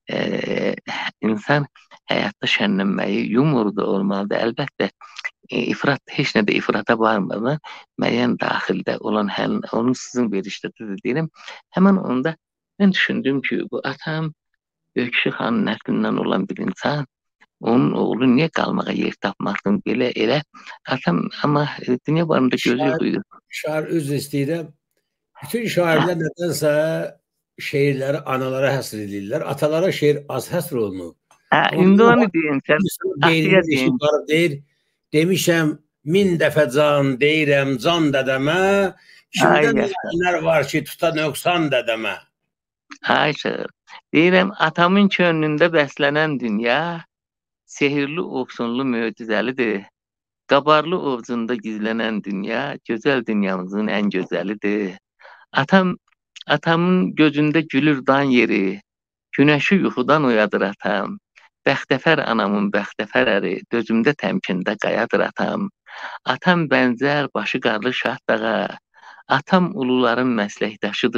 insan həyatda şənlənməyi, yumor da olmalıdır. Əlbəttə, ifrat, heç nə də ifrata varmadan müəyyən daxildə olan, onun sizin verişdədir deyirəm. Həmən onda mən düşündüm ki, bu atam Öykü xanın nəslindən olan bir insan, onun oğlu niyə qalmağa yer tapmasın, belə elə. Atam, amma dünya barında gözü duydu. Şair öz istəyirəm. Bütün şairlər nədənsə şeirləri analara həsr edirlər. Atalara şeir az həsr olunur. İndi onu deyim, sən Atıya deyim. Demişəm, 1000 dəfə can deyirəm can dədəmə, kimdən deyənlər var ki, tuta nöqsan dədəmə. Ay çağır. Deyirəm, atamın könlündə bəslənən dünya sehirli, ovsunlu, möcüzəlidir. Qabarlı ovcunda gizlənən dünya gözəl dünyamızın ən gözəlidir. Atamın gözündə gülür dan yeri, günəşi yuxudan oyadır atam. Bəxtəfər anamın bəxtəfər əri, dözümdə təmkində qayadır atam. Atam bənzər başı qarlı şahdağa, atam uluların məsləkdaşıdır.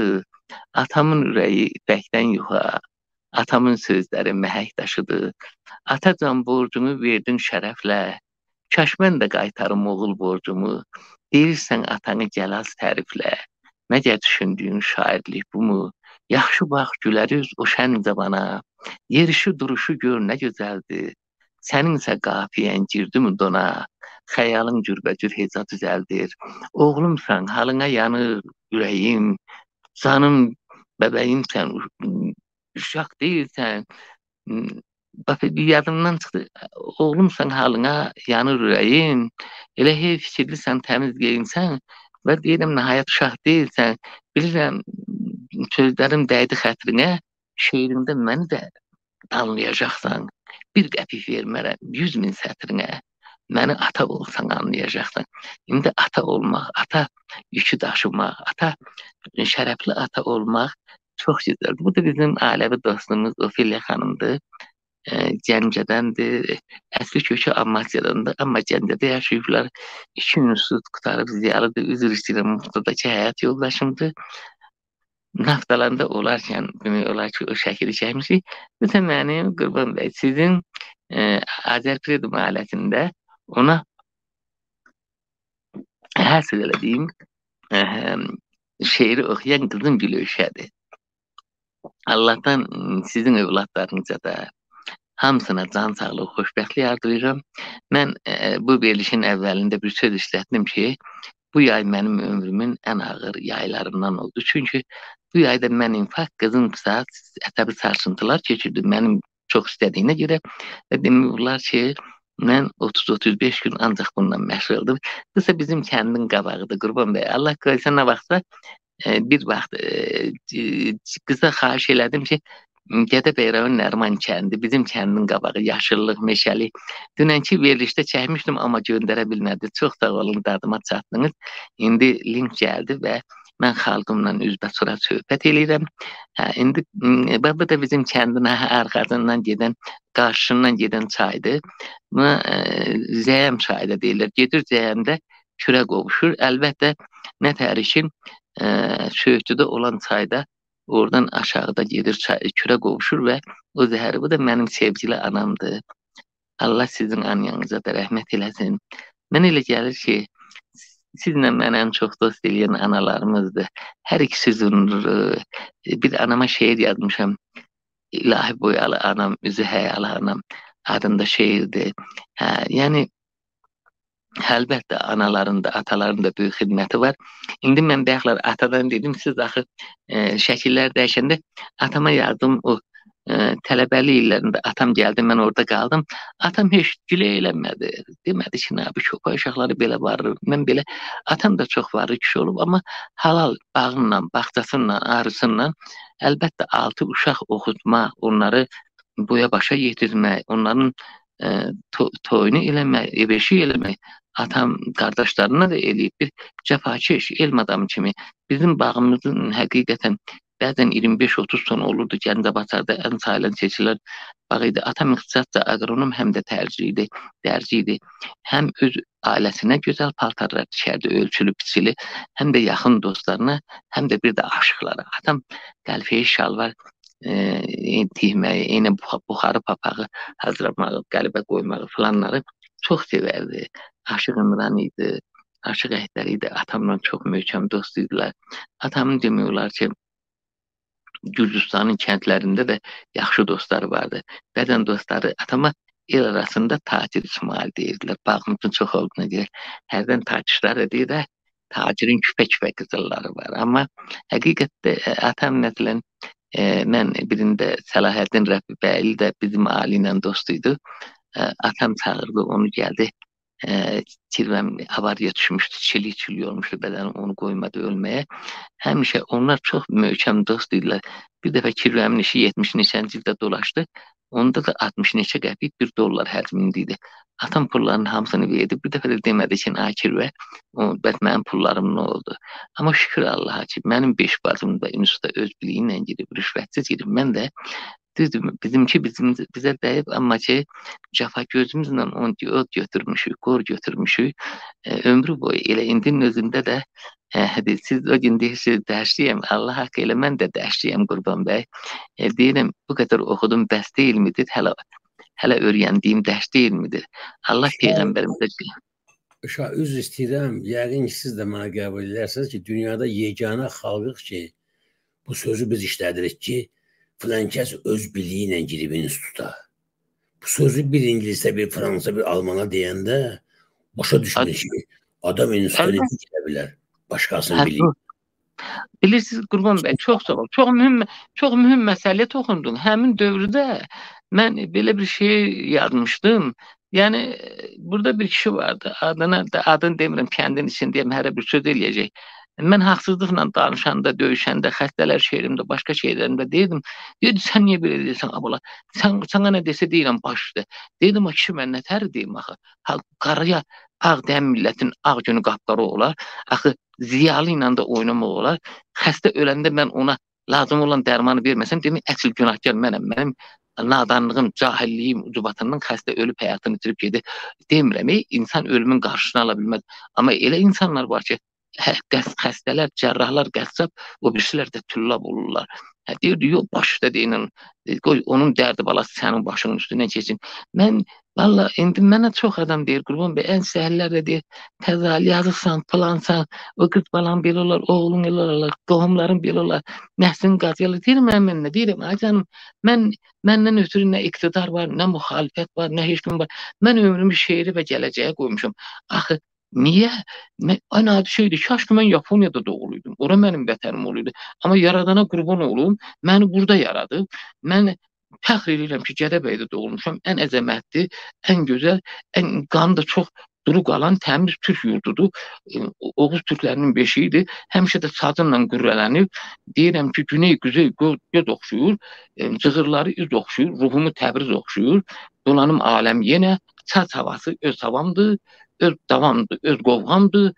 Atamın ürəyi bəkdən yuxa, atamın sözləri məhək daşıdı. Atacan borcumu verdin şərəflə, kaş mən də qaytarım oğul borcumu. Deyirsən atanı gəlaz təriflə, məgər düşündüyün şairlik bu mu? Yaxşı bax, gülərüz o şən zabana, yerişi duruşu gör nə gözəldir. Səninsə qafiyən girdi mi dona, xəyalın cürbəcür heca düzəldir. Oğlumsan, halına yanır ürəyim, canım, bəbəyimsən, uşaq deyilsən. Bax, yadımdan çıxdı, oğlumsan, halına yanır ürəyim, elə hey fikirlisən, təmiz geyinsən və deyirəm, nəhayət uşaq deyilsən. Bilirəm, sözlərim dəydi xətrinə, şeirində məni də anlayacaqsan. Bir qəpik vermərəm 100.000 sətrinə, məni ata olsan anlayacaqsan. İndi ata olmaq, ata yükü daşımaq, ata şərəfli ata olmaq çox gözəldir. Bu da bizim ailəvi dostumuz Ofeliya xanımdır. Gəncədəndir. Əsli kökü Amasya'dandır. Amma Gəncədə yaşayıblar. 2 universitet qutarıb ziyalıdır. Üzr istəyirəm, Muxtadakı həyat yoldaşımdır. Naftalanda olarkən demək olar ki, o şəkili çəkmişik. Bu da mənim Qurban bəy, sizin Azərpredim ailəsində ona həsr elədiyim şeiri oxuyan qızım Gülüşədir. Allah'tan sizin evlatlarınıza da hamısına can sağlığı, xoşbəxtlik arzulayıram. Mən bu verilişin əvvəlində bir söz işlətdim ki, bu yay mənim ömrümün ən ağır yaylarından oldu. Çünki bu yayda mən infak, qızım əsəbi sarsıntılar keçirdi mənim çox istədiyinə görə və demək olar ki, mən 30-35 gün ancaq bundan məşğul oldum. Qısa bizim kəndin qabağıdır Qurban bəy. Allah qoysa nə vaxtsa bir vaxt qısa xahiş elədim ki, Gədəbəy rayon Nərman kəndi, bizim kəndin qabağı, yaşıllıq, meşəlik. Dünənki verilişdə çəkmişdim, amma göndərə bilmədi. Çox sağ olun, dadıma çatdınız. İndi link gəldi və mən xalqımla üzbəsura söhbət eləyirəm. İndi bu da bizim kəndin arxasından gedən, qarşısından gedən çaydır. Buna Zəyəm çayı da deyirlər. Gedir Zəyəmdə kürə qovuşur. Əlbəttə, nə tərikin Söğütüdə olan çayda oradan aşağıda gedir, kürə qovuşur və o zəhəri, bu da mənim sevgili anamdır. Allah sizin anyanıza da rəhmət eləsin. Mən elə gəlir ki, sizlə mənə ən çox dost eləyən analarımızdır. Hər ikisi zünurlu. Bir anama şeir yazmışam. İlahi boyalı anam, üzü həyalı anam adında şeirdir. Yəni, əlbəttə, anaların da, ataların da böyük xidməti var. İndi mən bəxtlər atadan dedim, siz axı şəkillər dəyişəndə atama yazdım, o tələbəli illərində atam gəldi, mən orada qaldım. Atam heç gülə eləmədi. Demədi ki, nə, bu köpək uşaqları belə varır. Mən belə, atam da çox varır kişi olub, amma halal bağınla, bağçasıyla, arısıyla əlbəttə 6 uşaq oxutmaq, onları boya başa yetirmək, onların toyunu eləmək, ebeşik eləmək, atam qardaşlarına da eləyib bir cəfakeş, elm adamı kimi. Bizim bağımızın həqiqətən bəzən 25-30 ton olurdu. Gəncəbazarda ən sayılan seçilər bağı idi. Atam ixtisasca aqronom, həm də dərzi idi. Həm öz ailəsinə gözəl paltarlar tikərdi, ölçülü, biçili, həm də yaxın dostlarına, həm də bir də aşıqlara. Atam qəlfəyi şalvar tihməyi, eyni buxarı papağı hazırlamağı, qəlbə qoymağı filanları çox sevərdi. Aşıq İmran idi, Aşıq Əhdər idi. Atamla çox möhkəm dost idilər. Atamın demək olar ki, Gürcüstanın kəndlərində də yaxşı dostları vardı. Bəzən dostları atama el arasında Tacir İsmail deyirdilər. Bağımızın çox olduğuna görə hərdən tacirlər da deyir, tacirin küpə-küpə qızılları var. Amma həqiqətdə atam nəsilən, mən birində Səlahəddin Rəfi bəyli də bizim ali ilə dost idi. Atam çağırdı, onu gəldi. Kirvəm avariya düşmüşdü, çilik olmuşdu, bədəni onu qoymadı ölməyə. Həmişə onlar çox möhkəm dost idilər. Bir dəfə kirvəmin işi 70 neçənci ildə dolaşdı. Onda da 60 neçə qəpik $1 həcmində idi. Atam pullarının hamısını verdi. Bir dəfə də demədi ki, ay kirvə, mənim pullarım nə oldu? Amma şükür Allaha ki, mənim 5 bacım da institutda öz biliyi ilə girib, rüşvətsiz girib. Mən də düzdür, bizimki bizə dəyib, amma ki, cəfa gözümüzlə od götürmüşük, qor götürmüşük. Ömrü boyu elə indinin özündə də Siz o gün deyirsiniz, dərsliyəm, Allah haqqı elə mən də dərsliyəm Qurban bəy. Deyirəm, bu qədər oxudum, bəs deyil midir? Hələ öyrəndiyim dərs deyil midir? Allah Peyğəmbərimizə... Uşaq, üzr istəyirəm, yəqin ki, siz də mənə qəbul edərsiniz ki, dünyada yeganə xalqıq ki, bu sözü biz işlədirik ki, filan kəs öz biliyi ilə girib instituta. Bu sözü bir ingilisdə, bir Fransa, bir Almana deyəndə başa düşmür ki, adam instituta necə girə bilər, başqasını bilir. Bilirsiniz Qurban bəy, çox sağ ol. Çox mühüm məsələ toxundun. Həmin dövrdə mən belə bir şey yazmışdım. Yəni burada bir kişi vardı. Adını demirəm, kəndin içindəyəm, hər bir söz eləyəcək. Mən haqsızlıqla danışanda, döyüşəndə, xəstələr şeirimdə, başqa şeylərimdə deyirdim. Deyirdi, sən niyə belə deyirsən, abla? Sana nə desə deyirəm, baş üstə. Deyirdim, o kişi mən nətər deyim axı? Qaraya ağ dəyən millətin ağ günü qapqarı olar. Axı ziyalı ilə də oynamaq olar. Xəstə öləndə mən ona lazım olan dərmanı verməsəm, demək, əsl günahkar mənəm. Mənim nadanlığım, cahilliyim, ucubatından xəstə ölüb həyatını itirib gedir. Demirəm, insan ölümün qarşısını ala bilməz. Amma elə insanlar var ki, xəstələr, cərrahlar, qəssab, o birisilər də tüllab olurlar. Deyirdi, yox, baş üstə deyinən, qoy, onun dərdi balası sənin başının üstündən keçin. Mən, valla, indi mənə çox adam deyir, Qurban bəy, ən səhərlərdə deyir, təzəl, yazıqsan, plansan, o qız balan belə olar, oğlun elə olar, qohumların belə olar, nəslin qazyalı, deyirəm, mən nə deyirəm, ay canım, məndən ötürü nə iqtidar var, nə müxalifət var, nə heç kim var, mən ömrümü şeiri və gələcəyə qoymuşum. Axı, niyə? Aynı adı şeydir, kaş ki mən Yaponiyada doğuluydum, ora mənim vətənim oluydu. Amma yaradana qurban olum, məni burada yaradıb, mən fəxr edirəm ki, Gədəbəydə doğulmuşam, ən əzəmətli, ən gözəl, ən qanı da çox duru qalan təmiz Türk yurdudur. Oğuz Türklərinin beşiyidir, həmişə də sazınla qürrələnib, deyirəm ki, güney, güzey, göz oxşuyur, cığırları üz oxşuyur, ruhumu Təbriz oxşuyur, dolanım aləm yenə, saz havası öz havamdır, öz davamdır, öz qovğamdır,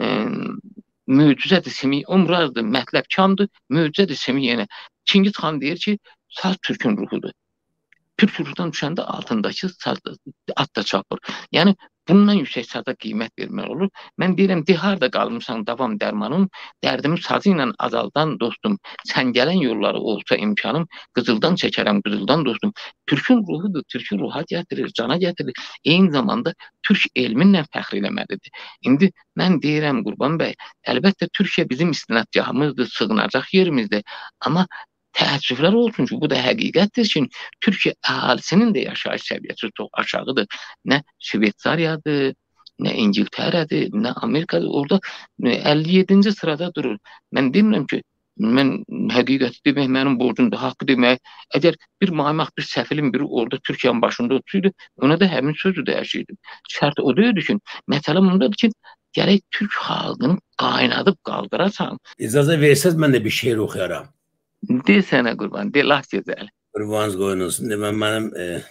möcüzədir simi, umrazdır, mətləbkandır, möcüzədir simi yenə. Çingiz xan deyir ki, saz Türkün ruhudur. Türk ruhundan düşəndə altındakı saz at da çapır. Yəni, bundan yüksək saza qiymət vermək olur. Mən deyirəm, harda qalmışsan davam dərmanım, dərdimi sazı ilə azaldan dostum, sən gələn yolları olsa imkanım, qızıldan çəkərəm, qızıldan dostum. Türkün ruhudur, Türkün ruha gətirir, cana gətirir. Eyni zamanda Türk elminlə fəxr eləməlidir. İndi mən deyirəm, Qurban bəy, əlbəttə Türkiyə bizim istinadgahımızdır, sığınacaq yerimizdir. Amma təəssüflər olsun ki, bu da həqiqətdir ki, Türkiyə əhalisinin də yaşayış səviyyəsi çox aşağıdır. Nə Şveysariyadır, nə İngiltərədir, nə Amerikadır. Orada 57-ci sırada durur. Mən demirəm ki, mən həqiqəti demək, mənim borcumda haqqı demək. Əgər bir maymaq, bir səfilin biri orada Türkiyənin başında otursaydı, ona da həmin sözü dəyişirdim. Şərt o deyildi ki, məsələ bundadır ki, gərək Türk xalqını qaynadıb qaldırasan. İcazə versəz, mən də bir şeir oxuyaram. De sənə Qurban, de, laf gözəl. Qurbanınız qoyunulsun. Deməm, mənim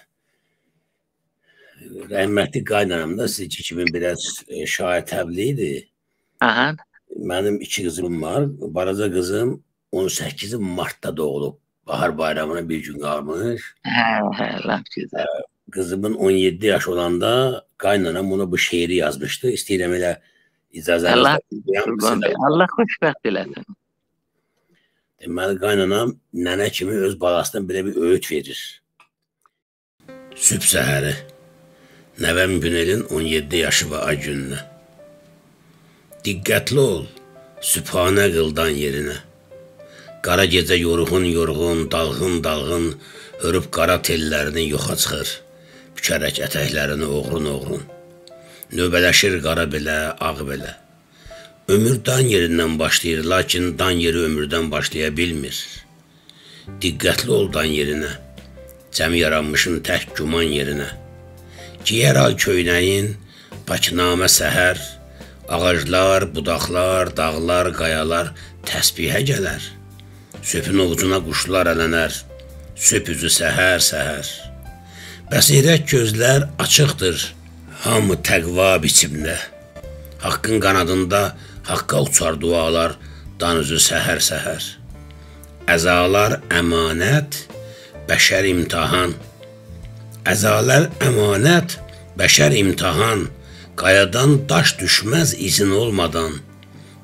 rəhmətli qaynanam da siz kimin biraz şair təbliğidir. Aha. Mənim 2 qızım var. Balaca qızım 18 Mart'ta doğulub. Bahar bayramına bir gün qalmış. Hə, laf gözəl. Qızımın 17 yaş olanda qaynanam ona bu şeiri yazmışdı. İstəyirəm elə icazənizlə. Allah xoşbəxt eləsin. Deməli, qaynanam nənə kimi öz balasına belə bir öğüt verir. Sübh səhəri, nəvəm Günelin 17 yaşı var ay gününə. Diqqətli ol, sübhanə qıldan yerinə. Qara gecə yorğun, dalğın, hörüb qara tellərini yoxa çıxır. Bükərək ətəklərini oğrun. Növbələşir qara belə, ağ belə. Ömür dan yerindən başlayır, lakin dan yeri ömürdən başlaya bilmir. Diqqətli ol dan yerinə, cəm yaranmışın tək güman yerinə. Giyər al köynəyin, Bakınamə səhər, ağaclar, budaqlar, dağlar, qayalar təsbihə gələr. Söpün ovucuna quşlar ələnər, söp üzü səhər. Bəsirət gözlər açıqdır, hamı təqva biçimdə. Haqqın qanadında haqqa uçar dualar, dan üzü səhər. Əzalar əmanət, bəşər imtahan. Əzalar əmanət, bəşər imtahan. Qayadan daş düşməz izin olmadan.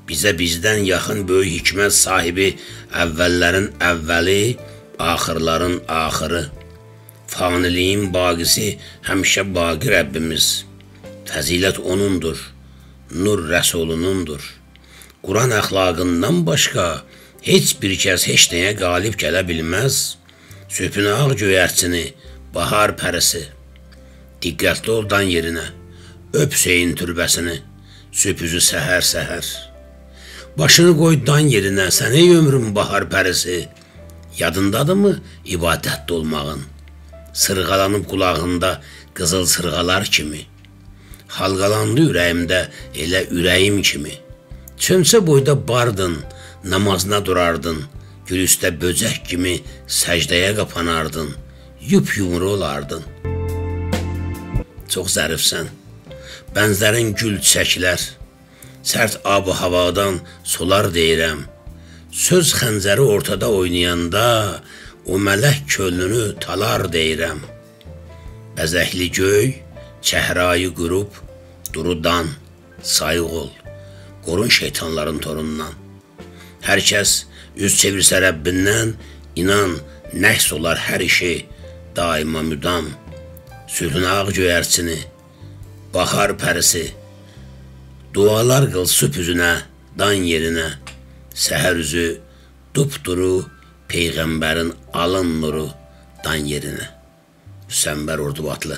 Bizə bizdən yaxın böyük hikmət sahibi, əvvəllərin əvvəli, axırların axırı. Faniliyin baqisi, həmişə baqi Rəbbimiz. Fəzilət onundur, nur rəsulunundur. Quran əxlaqından başqa heç bir kəs heç nəyə qalib gələ bilməz. Sübhün ağ göyərçini, bahar pərisi. Diqqətli ol dan yerinə, öp Hüseyin türbəsini, sübh üzü səhər-səhər. Başını qoy dan yerinə, sən ey ömrün bahar pərisi. Yadındadırmı ibadətdə olmağın? Sırğalanıb qulağında qızıl sırğalar kimi. Halqalandı ürəyimdə elə ürəyim kimi. Çömsə boyda bardın, namazına durardın. Gül üstə böcək kimi səcdəyə qapanardın. Yup-yumru olardın. Çox zərifsən. Bənzərin gül çiçəklər. Sərt ab-ı havadan solar deyirəm. Söz xəncəri ortada oynayanda o mələk könlünü talar deyirəm. Bəzəkli göy, çəhrayı qurub, durudan, sayıq ol, qorun şeytanların torundan. Hər kəs üz çevirsə Rəbbindən, inan, nəhs olar hər işi, daima müdam. Südün ağ göyərçini, bahar pərisi, dualar qıl sübh üzünə, dan yerinə, səhər üzü, dupduru, Peyğəmbərin alın nuru, dan yerinə. Hüsənbər Ordubatlı.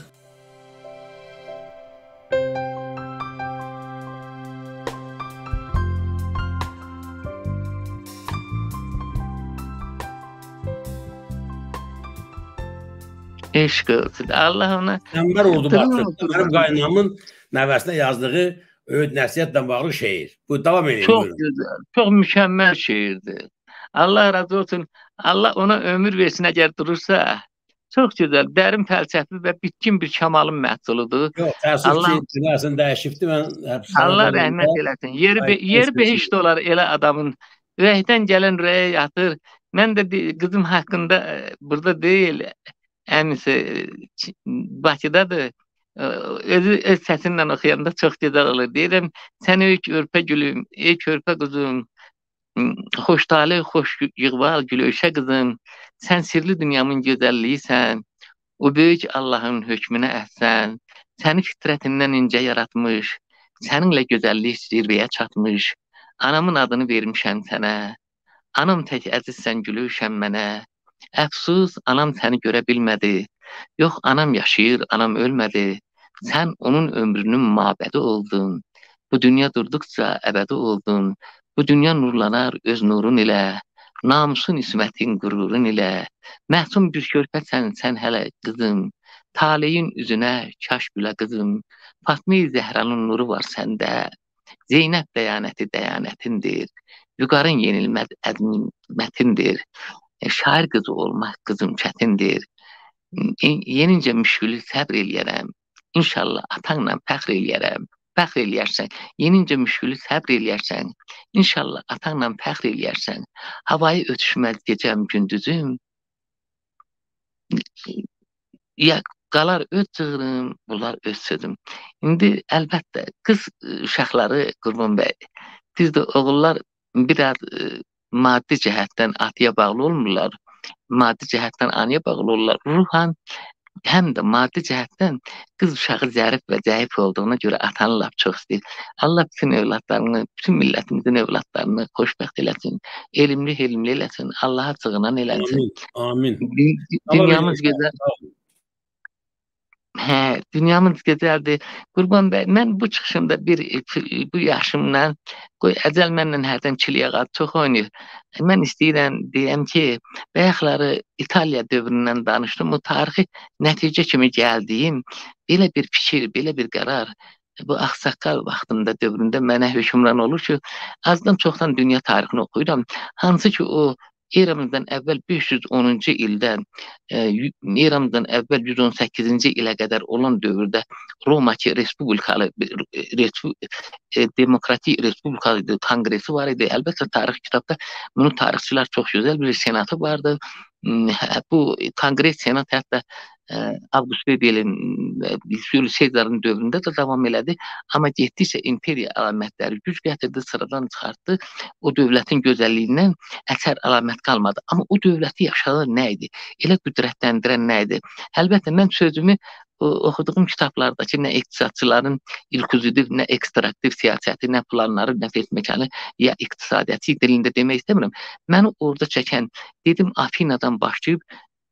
Eşq olsun. Allah ona... Hüsənbər Ordubatlı. Mənim qaynamın nəvəsinə yazdığı öyüd nəsiyyətlə bağlı şeir. Bu davam edin. Çox gözəl, çox mükəmməl şeirdir. Allah razı olsun. Allah ona ömür versin əgər durursa. Çox gözəl, dərin fəlsəfi və bitkin bir kamalın məhsuludur. Yox, təəssüf ki, dinləsin dəyişibdir. Allah rəhmət eləsin. Yeri behişt olar elə adamın. Ürəkdən gələn ürəyə yatır. Mən də qızım haqqında burada deyil, əmisi Bakıdadır. Özü öz səsinlə oxuyanda çox gözəl olur. Deyirəm, sən ey körpə gülüm, ey körpə qızım, xoştali, xoş yığval gülöşə qızım, sən sirli dünyamın gözəlliyisən, o böyük Allahın hökmünə əhsən, səni fitrətindən incə yaratmış, səninlə gözəllik zirvəyə çatmış, anamın adını vermişəm sənə, anam tək əzizsən gülüşəm mənə, əfsus, anam səni görə bilmədi, yox anam yaşayır, anam ölmədi, sən onun ömrünün mabədi oldun, bu dünya durduqca əbədi oldun, bu dünya nurlanar öz nurun ilə, namusun ismətin qürurun ilə, məhsum bir körpəsən sən hələ qızım, taleyin üzünə kaş gülə qızım, Fatma-i Zəhranın nuru var səndə, Zeynəb dəyanəti dəyanətindir, Vüqarın yenilməz əzmətindir, şair qızı olmaq qızım çətindir, yenincə müşkülü səbr eləyərəm, İnşallah atanla fəxr eləyərəm, fəxr eləyərsən, yenincə müşkülü səbr eləyərsən, İnşallah atanla fəxr eləyərsən, havayı ötüşməz gecəm gündüzüm, ya qalar öz cığırım, bunlar öz sözüm. İndi əlbəttə qız uşaqları Qurban bəy, düzdür oğullar biraz maddi cəhətdən ataya bağlı olmurlar, maddi cəhətdən anaya bağlı olurlar, ruhan həm də maddi cəhətdən qız uşağı zərif və zəif olduğuna görə atanı lap çox istəyir. Allah bütün evlatlarını, bütün millətimizin evlatlarını xoşbəxt eləsin, elmli eləsin, Allaha sığınan eləsin. Amin. Dünyamız gözəl. Hə, dünyamız gözəldir. Qurban bəy, mən bu çıxışımda bu yaşımdan, qoy əcəl mənlə hərdən çiliyə çox oynayır. Mən istəyirəm, deyəm ki, bayaqları İtaliya dövründən danışdım, o tarixi nəticə kimi gəldiyim, belə bir fikir, belə bir qərar, bu ağsaqqal vaxtında dövründə mənə hökmran olur ki, azdan çoxdan dünya tarixini oxuyuram. Hansı ki, o eramızdan əvvəl 510-cu ildən eramızdan əvvəl 118-ci ilə qədər olan dövrdə Romaki Respublikalı Demokratik Respublikalı Kongresi var idi. Əlbəttə tarix kitabda bunu tarixçilər çox gözəl bilir. Senatı vardı. Bu Kongres Senat hətta Avqust Bebelin, Julius Sezarın dövründə də davam elədi. Amma getdikcə imperiya əlamətləri güc gətirdi, sıradan çıxartdı. O dövlətin gözəlliyindən əsər əlamət qalmadı. Amma o dövləti yaşadan nə idi? Elə qüdrətləndirən nə idi? Əlbəttə, mən sözümü oxuduğum kitablardakı nə iqtisadçıların ilkuzitiv, nə ekstraktiv siyasəti, nə planları, nə etməkanı, ya iqtisadiyyatı dilində demək istəmirəm. Məni orada çəkən, dedim, Afinadan başlayıb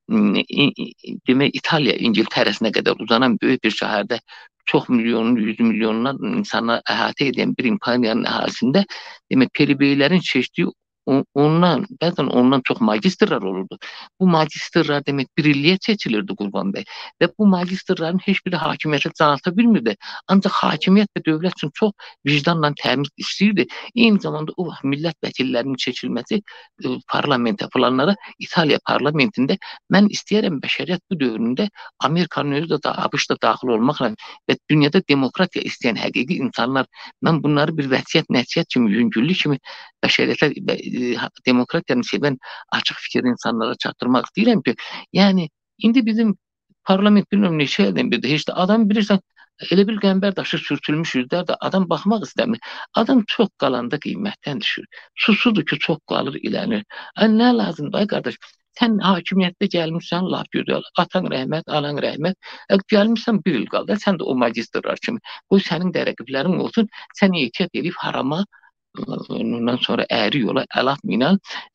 demək İtaliya, İngiltərəsinə qədər uzanan böyük bir şəhərdə çox milyonun, 100 milyonlar insanlar əhatə edən bir imperiyanın əhalісində demək plebeylərin seçdiyi bəzən ondan çox magistrlar olurdu. Bu magistrlar demək bir illiyə seçilirdi Qurban bəy. Və bu magistrların heç biri hakimiyyətə can ata bilmirdi. Ancaq hakimiyyət və dövlət üçün çox vicdanla təmiz istəyirdi. Eyni zamanda o vaxt millət vəkillərinin seçilməsi parlamentə falanlara İtaliya parlamentində mən istəyərəm bəşəriyyət bu dövründə Amerikanın özü də ABŞ da daxil olmaqla və dünyada demokratiya istəyən həqiqi insanlar, mən bunları bir vəsiyyət, nəsiyyət kimi, yüngüllük kimi bəşəriyyətə demokratiyanı sevən açıq fikirli insanlara çatdırmaq istəyirəm ki, yəni indi bizim parlament bilməm neçə ildən birdə heç də adam bilirsən elə bir qəmbər daşı sürtülmüş yüzlər də adam baxmaq istəmir. Adam çox qalanda qiymətdən düşür. Susudur ki, çox qalır ilənir. Nə lazımdır ay qardaş? Sən hakimiyyətdə gəlmişsən, laf gözəl, atan rəhmət, anan rəhmət. Gəlmişsən bir il qaldı, sən də o magistrlar kimi. Qoy sənin də rəqiblərin olsun, sən ehtiyat edib harama, ondan sonra əyri yola əl atmayla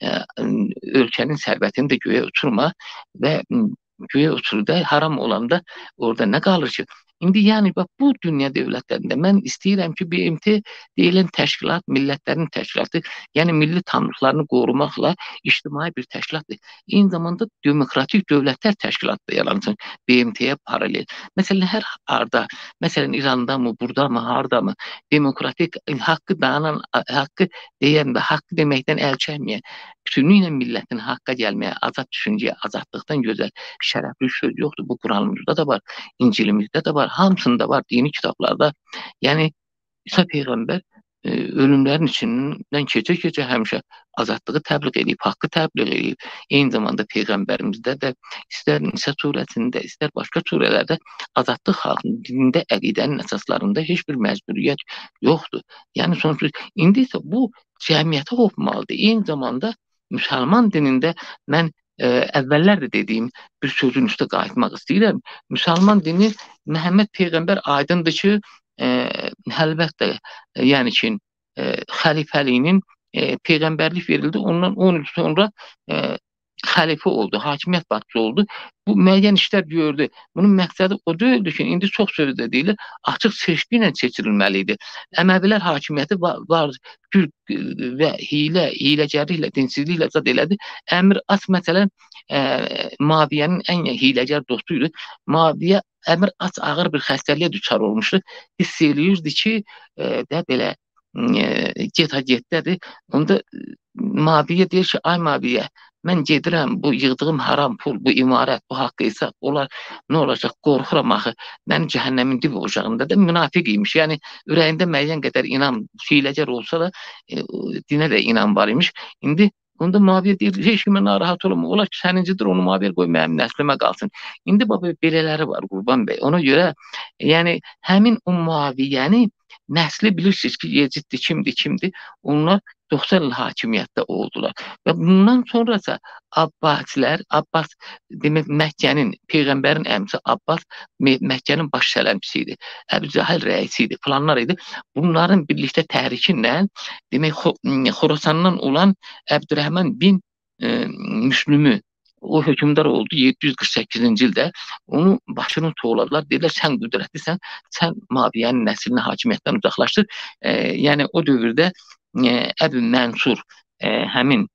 ölkənin sərvətini də göyə uçurma və göyə uçurda haram olanda orada nə qalır ki? İndi yəni bax bu dünya dövlətlərində mən istəyirəm ki, BMT deyilən təşkilat millətlərin təşkilatı, yəni milli tanrılıqlarını qorumaqla ictimai bir təşkilatdır. Eyni zamanda demokratik dövlətlər təşkilatı da yaransın BMT-yə paralel. Məsələn, hər harda, məsələn İranda mı, burada mı, harda mı demokratik haqqı dayanan, haqqı deyən və haqqı deməkdən əl çəkməyən, bütünlüklə millətin haqqa gəlməyə, azad düşüncəyə, azadlıqdan gözəl, şərəfli söz yoxdur. Bu Quranımızda da var, İncilimizdə də var, hamısında var, dini kitablarda. Yəni İsa Peyğəmbər ölümlərin içindən keçə-keçə həmişə azadlığı təbliğ edib, haqqı təbliğ edib. Eyni zamanda Peyğəmbərimizdə də istər Nisa surəsində, istər başqa surələrdə azadlıq xalqının dinində, əqidənin əsaslarında heç bir məcburiyyət yoxdur. Yəni sonsuz, indi isə bu cəmiyyətə hopmalıdır. Eyni zamanda müsəlman dinində mən əvvəllər də dediyim bir sözün üstə qayıtmaq istəyirəm. Müsəlman dini Məhəmməd Peyğəmbər aydındır ki, əlbəttə, yəni ki, xəlifəliyinin Peyğəmbərlik verildi. Ondan 10 il sonra xəlifə oldu, hakimiyyət başçısı oldu. Bu müəyyən işlər gördü. Bunun məqsədi o deyildi ki, indi çox sözdə deyilir, açıq seçki ilə seçilməli idi. Əməvilər hakimiyyəti var, və hiləgərliklə, dinsizliklə zad elədi. Əmir As məsələn Muaviyyənin ən hiləgər dostuydu. Muaviyyə Əmir As ağır bir xəstəliyə düçar olmuşdu. Hiss eləyirdi ki, də belə getdədir. Onda Muaviyyə deyir ki, ay Muaviyyə, mən gedirəm, bu yığdığım haram pul, bu imarət, bu haqqı hesab, onlar nə olacaq, qorxuram axı, mənim cəhənnəmin dib ocağında da münafiq imiş. Yəni, ürəyində müəyyən qədər inam, hiləgər olsa da, dinə də inam var imiş. İndi, onda Muaviyyə deyir, heç kimə narahat olma, olar ki, sənincidir, onu Muaviyyə qoy, mənim nəslimə qalsın. İndi, belələri var, Qurban bəy. Ona görə, yəni, həmin o Muaviyyəni nəsli bilirsiniz ki, Yeciddir, kimdir? Onlar 90 il hakimiyyətdə oldular. Və bundan sonrasa Abbasilər, Abbas demək Məkkənin, Peyğəmbərin əmisi Abbas Məkkənin baş sələmçisi idi. Əbücəhil rəisi idi, planlar idi. Bunların birlikdə təhriki-ilə demək Xorasandan olan Əbdürrəhman bin Müslümü o hökmdar oldu 748-ci ildə. Onu başını toğladılar. Dedilər, sən qüdrətlisən, sən Muaviyyənin nəslini hakimiyyətdən uzaqlaşdır. Yəni, o dövrdə Əbu Mənsur həmin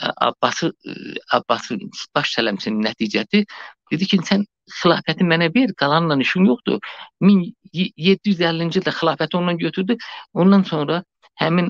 Abbasın baş sələmçinin nəticəti dedi ki, sən xilafəti mənə ver, qalanla işin yoxdur. 1750-ci ildə xilafəti ondan götürdü. Ondan sonra həmin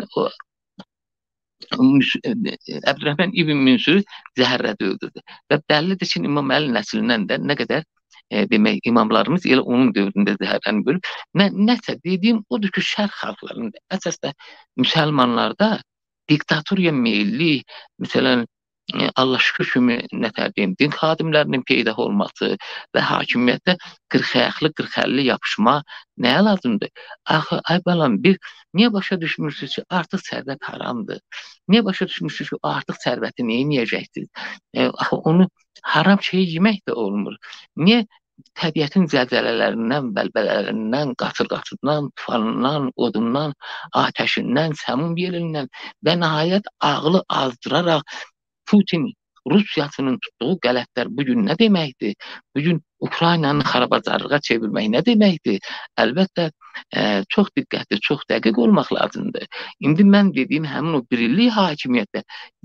Əbdürrəhman İbn Münsürü zəhərlədi, öldürdü. Və bəllidir ki, İmam Əli nəslindən də nə qədər demək, imamlarımız elə onun dövründə zəhərlənib ölüb. Nəsə, dediyim odur ki, şərq xalqlarında, əsasda müsəlmanlarda diktatoriya meyilli, məsələn, Allah şükür kimi nətər deyim, din xadimlərinin peyda olması və hakimiyyətdə 40 ayaqlı, 40-50 yapışma nəyə lazımdır? Axı, ay balam, niyə başa düşmürsünüz ki, artıq sərvət haramdır? Niyə başa düşmürsünüz ki, artıq sərvəti neyə yeyəcəksiniz? Axı, onu haram şeyi yemək də olmur. Niyə təbiətin zəlzələlərindən, bəlbələlərindən, qatır-qatırdan, tufanından, odundan, atəşindən, səmum yelindən və nəhayət ağlı azdıraraq Putin Rusiyasının tutduğu qələtlər bugün nə deməkdir? Bugün Ukraynanı xarabazarlığa çevirmək nə deməkdir? Əlbəttə, çox diqqətli, çox dəqiq olmaq lazımdır. İndi mən dediyim həmin o birlik hakimiyyətdə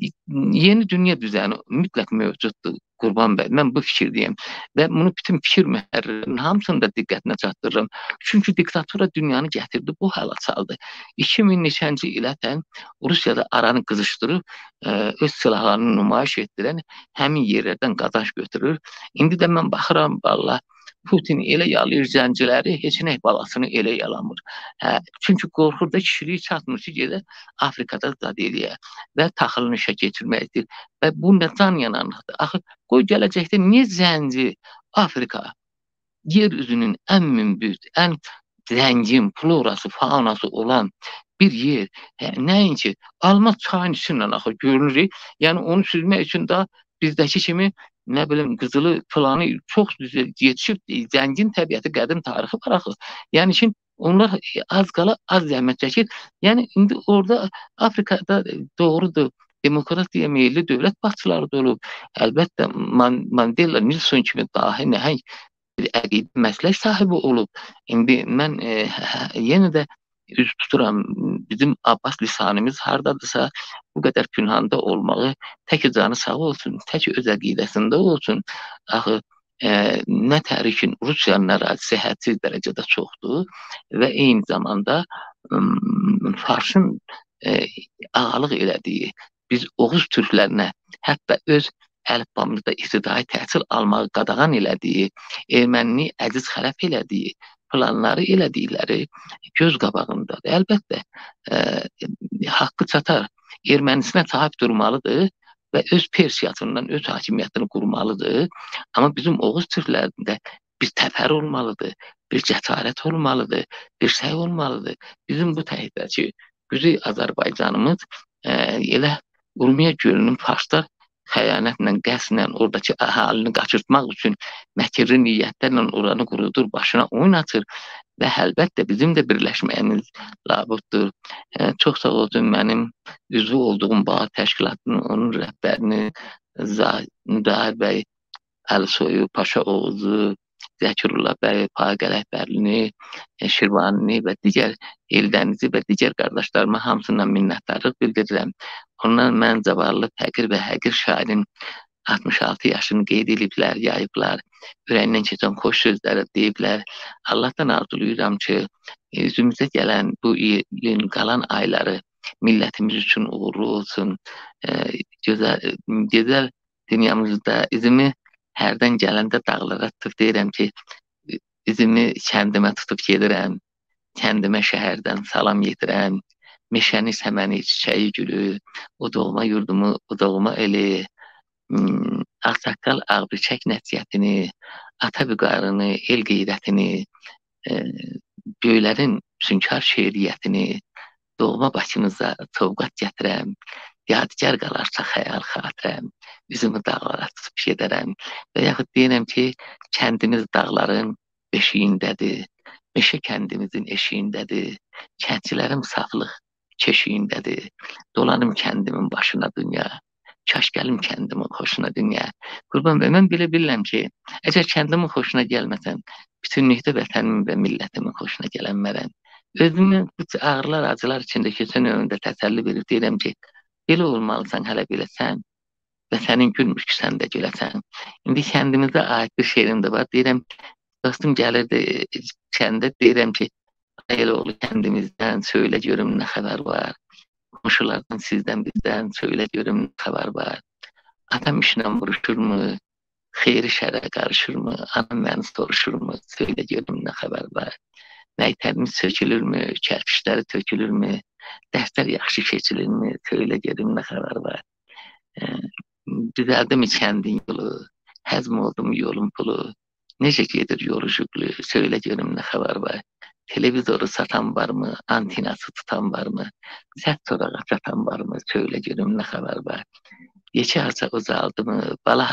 yeni dünya düzəni mütləq mövcuddur. Qurban bəy, mən bu fikirdəyim və bunu bütün fikir mühərrirlərinin hamısını da diqqətinə çatdırıram. Çünki diktatura dünyanı gətirdi, bu hala saldı. 2000-ci ilətən Rusiyada aranı qızışdırıb, öz silahlarını nümayiş etdirən həmin yerlərdən qazanc götürür. İndi də mən baxıram, vallahi Putin elə yalayır zənciləri, heç nə balasını elə yalamır. Çünki qorxur da kişiliyi çatmır ki, gedə Afrikada zad eləyə və taxılını işə keçirməkdir. Və bu nə can yananlıqdır. Axı, qoy gələcəkdə niyə zənci Afrika yer üzünün ən münbit, ən zəngin, florası, faunası olan bir yer, nəinki alma çayın içindən axı görünür. Yəni onu süzmək üçün də bizdəki kimi nə bilim qızılı planı çox yetişib, zəngin təbiəti, qədim tarixi var axı. Yəni ki, onlar az qala az zəhmət çəkir. Yəni indi orada Afrikada doğrudur, demokratiya meyilli dövlət başçıları da olub. Əlbəttə Mandela, Nilson kimi dahi nəhəng bir əqidə məslək sahibi olub. İndi mən yenə də üz tuturam, bizim Abbas lisanimiz hardadırsa bu qədər pünhanda olmağı, tək canı sağ olsun, tək öz əqidəsində olsun. Axı, nə tərikin Rusiyanın ərazisi hədsiz dərəcədə çoxdur və eyni zamanda Farsın ağalıq elədiyi, biz Oğuz türklərinə hətta öz əlifbamızda ibtidai təhsil almağı qadağan elədiyi, ermənini əziz xələf elədiyi, planları elədikləri göz qabağındadır. Əlbəttə, haqqı çatar, ermənisinə sahib durmalıdır və öz Persiyasından öz hakimiyyətini qurmalıdır. Amma bizim Oğuz türklərində bir təfər olmalıdır, bir cəsarət olmalıdır, bir səy olmalıdır. Bizim bu təhidəki Quzey Azərbaycanımız elə Urmiya gölünün Farslar xəyanətlə, qəsdlə oradakı əhalini qaçırtmaq üçün məkirli niyyətlərlə oranı qurudur, başına oyun açır və əlbəttə bizim də birləşməyimiz labuddur. Çox sağ olsun mənim üzvü olduğum bağ təşkilatının, onun rəhbərini Müdahir bəy, Əlisoyu, Paşa Oğuzu, Zəkirullah bəy, Paqə rəhbərini, Şirvanini və digər Eldənizi və digər qardaşlarıma hamısından minnətdarlıq bildirirəm. Ondan mən zavallı, fəqir və həqir şairin 66 yaşını qeyd ediblər, yayıblar, ürəyindən keçən xoş sözləri deyiblər. Allahdan arzulayıram ki, üzümüzə gələn bu ilin qalan ayları millətimiz üçün uğurlu olsun. Gözəl dünyamızda izimi hərdən gələndə dağlara tutub deyirəm ki, izimi kəndimə tutub gedirəm, kəndimə şəhərdən salam yetirəm, meşəni, səməni, çiçəyi gülü, o doğma yurdumu, o doğma eli, ağsaqqal ağbirçək nəsiyyətini, ata vüqarını, el qeyrətini, göylərin sünkar şeiriyyətini, doğma başınıza sovqat gətirəm, yadigar qalarsa xəyal xatirəm, üzümü dağlara tutub gedərəm və yaxud deyirəm ki, kəndimiz dağların beşiyindədir, meşə kəndimizin eşiyindədir, kəndçilərim saflıq keşiyindədir, dolanım kəndimin başına dünya, kaş gəlim kəndimin xoşuna dünya. Qurban bəy, mən belə bilirəm ki, əgər kəndimin xoşuna gəlməsən, bütünlükdə vətənimin və millətimin xoşuna gələnmərəm. Özümün bu ağrılar, acılar içində keçən ömrümdə təsəlli verir, deyirəm ki, belə olmalısan, hələ beləsən və sənin gülmüş ki, sən də güləsən. İndi kəndimizdə aid bir şeirim də var, deyirəm, dostum gəlirdi kəndə, deyirəm ki, elə oğlu kəndimizdən, söylə görüm nə xəbər var. Qonşulardan, sizdən, bizdən, söylə görüm nə xəbər var. Atam işlə vuruşurmu, xeyri şərə qarışırmı, anam məni soruşurmu, söylə görüm nə xəbər var. Məktəbimiz sökülürmü, kərpişləri tökülürmü, dərslər yaxşı keçilirmi, söylə görüm nə xəbər var. Düzəldi mi kəndin yolu, həzm oldu mu yolun pulu, necə gedir yolu jüqlü, söylə görüm nə xəbər var. Televizoru satan varmı, antinası tutan varmı, səs sorağa satan varmı, söylə görüm nə xəbər var. Yekə haça uzaldı mı,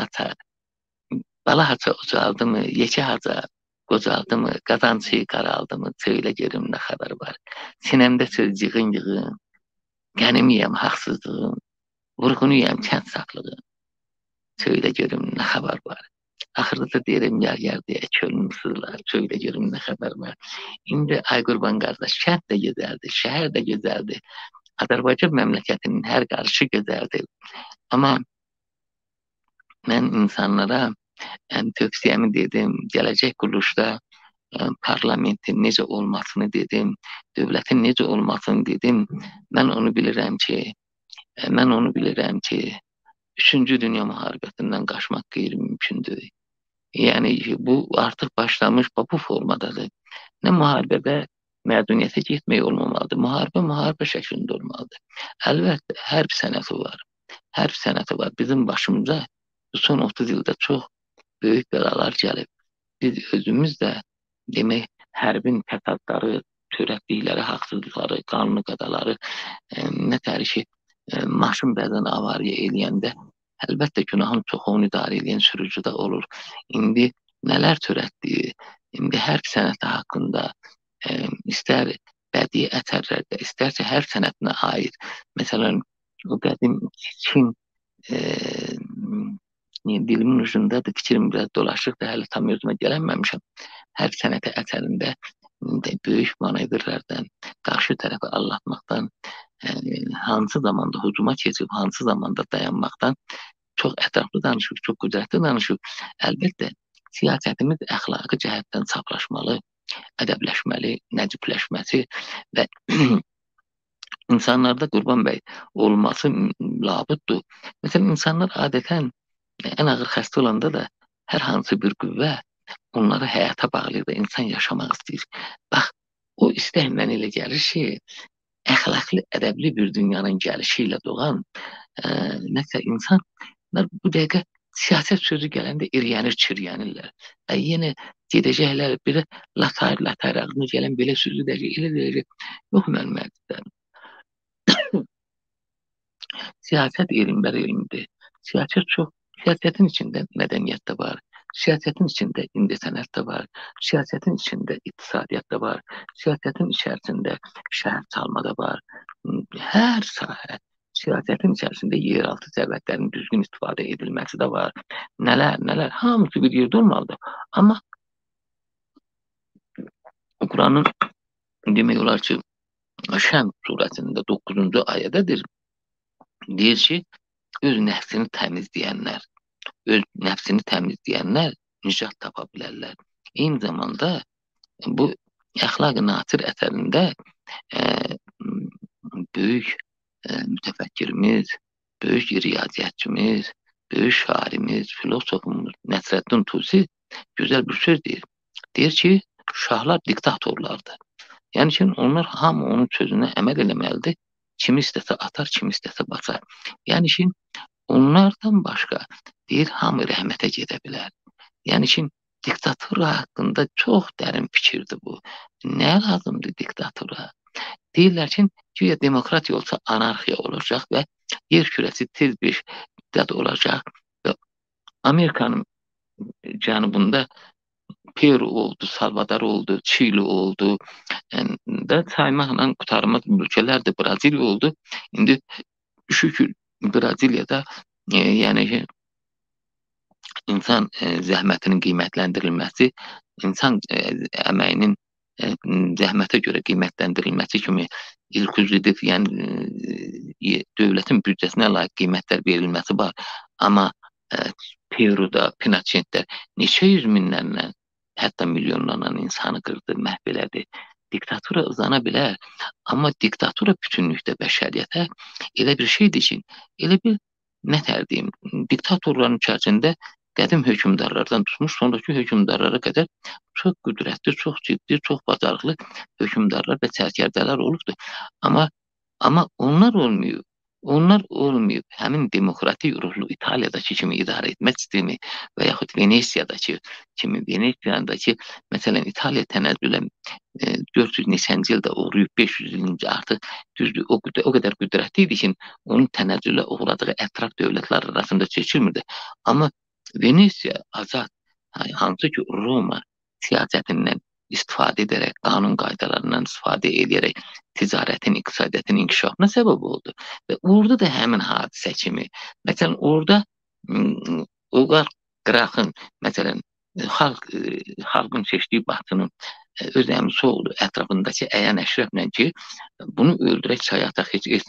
bala haça uzaldı mı, yekə haça qocaldı mı, qazançıyı qaraldı mı, söylə görüm nə xəbər var. Sinəmdə söz yığın, qənimiyəm haqsızlığın, vurğunuyam kənd saflığın, söylə görüm nə xəbər var. Axırda da deyirəm yer deyə kölmüsüzlər, söylə görüm nə xəbər var. İndi ay qurban qardaş, kənd də gözəldir, şəhər də gözəldir. Azərbaycan məmləkətinin hər qarışı gözəldir. Amma mən insanlara tövsiyəmi dedim, gələcək quruluşda parlamentin necə olmasını dedim, dövlətin necə olmasını dedim. Mən onu bilirəm ki, 3-cü Dünya müharibəsindən qaçmaq qeyri-mümkündür. Yəni bu artıq başlamış bu formadadır. Nə müharibədə məzuniyyətə getmək olmamalıdır. Müharibə şəklində olmalıdır. Əlbəttə, hərb sənəti var. Hərb sənəti var. Bizim başımıza son 30 ildə çox böyük bəlalar gəlib. Biz özümüz də demək, hərbin fəsadları, törətdikləri haqsızlıqları, qanunu qadaları, nətər ki, maşın bəzən avariya eləyəndə, əlbəttə günahın çoxunu idarə edən sürücüdə olur. İndi nələr törətdiyi, indi hərb sənəti haqqında, istər bədii əsərlərdə, istərsə hərb sənətinə aid, məsələn, o qədim Çin, dilimin ucundadır, fikrim biraz dolaşıqdır, hələ tam özümə gələnməmişəm. Hər sənəti əsərində böyük manevrlərdən, qarşı tərəfi allatmaqdan, hansı zamanda hücuma keçib, hansı zamanda dayanmaqdan çox ətraflı danışıb, çox qüdrətli danışıb. Əlbəttə, siyasətimiz əxlaqi cəhətdən saflaşmalı, ədəbləşməli, nəcibləşməsi və insanlarda Qurban bəy olması labuddur. Məsələn, insanlar adətən ən ağır xəstə olanda da hər hansı bir qüvvə onları həyata bağlayır da insan yaşamaq istəyir. Bax, o istək mənə elə gəlir ki, əxlaqlı, ədəbli bir dünyanın gəlişi ilə doğan nəsə insanlar bu dəqiqə siyasət sözü gələndə iriyənir, çiriyənirlər. Yenə gedəcəklər, bir latayır, ağzına gələn belə sözü dəyəcək, elə dəyəcək. Yox, mənim əzizlərim. Siyasət elmlər elmidir. Siyasətin içində mədəniyyət də var. Siyasətin içində incəsənət də var. Siyasətin içində iqtisadiyyat da var. Siyasətin içərisində şəhər çalma da var. Hər sahə siyasətin içərisində yeraltı sərvətlərin düzgün istifadə edilməsi də var. Nələr, hamısı bir yerdə olmalıdır. Amma Quranın demək olar ki, Şəms surəsində 9-cu ayədədir. Deyir ki, öz nəfsini təmizləyənlər nicat tapa bilərlər. Eyni zamanda bu Əxlaq-ı Nasir əsərində böyük mütəfəkkirimiz, böyük riyaziyyatçımız, böyük şairimiz, filosofumuz Nəsrəddin Tusi gözəl bir söz deyir. Deyir ki, şahlar diktatorlardır. Yəni ki, onlar hamı onun sözünə əməl eləməlidir. Kimi istəsə atar, kimi istəsə basar. Yəni ki, onlardan başqa deyir, hamı rəhmətə gedə bilər. Yəni ki, diktatura haqqında çox dərin fikirdir bu. Nə lazımdır diktatura? Deyirlər ki, güya demokratiya olsa anarxiya olacaq və yer kürəsi tez bir müddət olacaq. Və Amerikanın cənubunda Peru oldu, Salvador oldu, Çili oldu. Da saymaqla qurtarmaz ölkələrdir, Braziliya oldu. İndi şükür Braziliyada yəni ki, insan zəhmətinin qiymətləndirilməsi, insan əməyinin zəhmətə görə qiymətləndirilməsi kimi ilk-üzlüdür, yəni dövlətin büdcəsinə layiq qiymətlər verilməsi var. Amma Peru'da, Pinochet'də neçə yüz minlərlə, hətta milyonlarla insanı qırdı, məhv elədi. Diktatura uzana bilər, amma diktatura bütünlükdə bəşəriyyətə elə bir şeydir ki, elə bir nətər deyim, diktatorların içərisində qədim hökümdarlardan tutmuş, sonraki hökümdarlara qədər çox qüdrətli, çox ciddi, çox bacarıqlı hökümdarlar və sərkərdələr olubdur. Amma onlar olmuyor. onlar olmayıb, həmin demokratik ruhlu İtaliyadakı kimi idarə etmə sistemi və yaxud Venesiyadakı kimi, Venesiyadakı, məsələn, İtaliya tənəzzülə 400 neçənci ildə uğrayıb, 500 ilincə artıq düzdür, o qədər qüdrətli idi ki, onun tənəzzülə uğradığı ətraf dövlətlər arasında seçilmirdi. Amma Venesiya azad, hansı ki Roma siyasətindən istifadə edərək, qanun qaydalarından istifadə edərək ticarətin, iqtisadiyyatın inkişafına səbəb oldu. Və orada da həmin hadisə kimi, məsələn, orada oliqarx qrafın, məsələn, xalqın seçdiyi başçının öz əmisi oldu ətrafındakı əyan əşrəflə ki, bunu öldürək sayata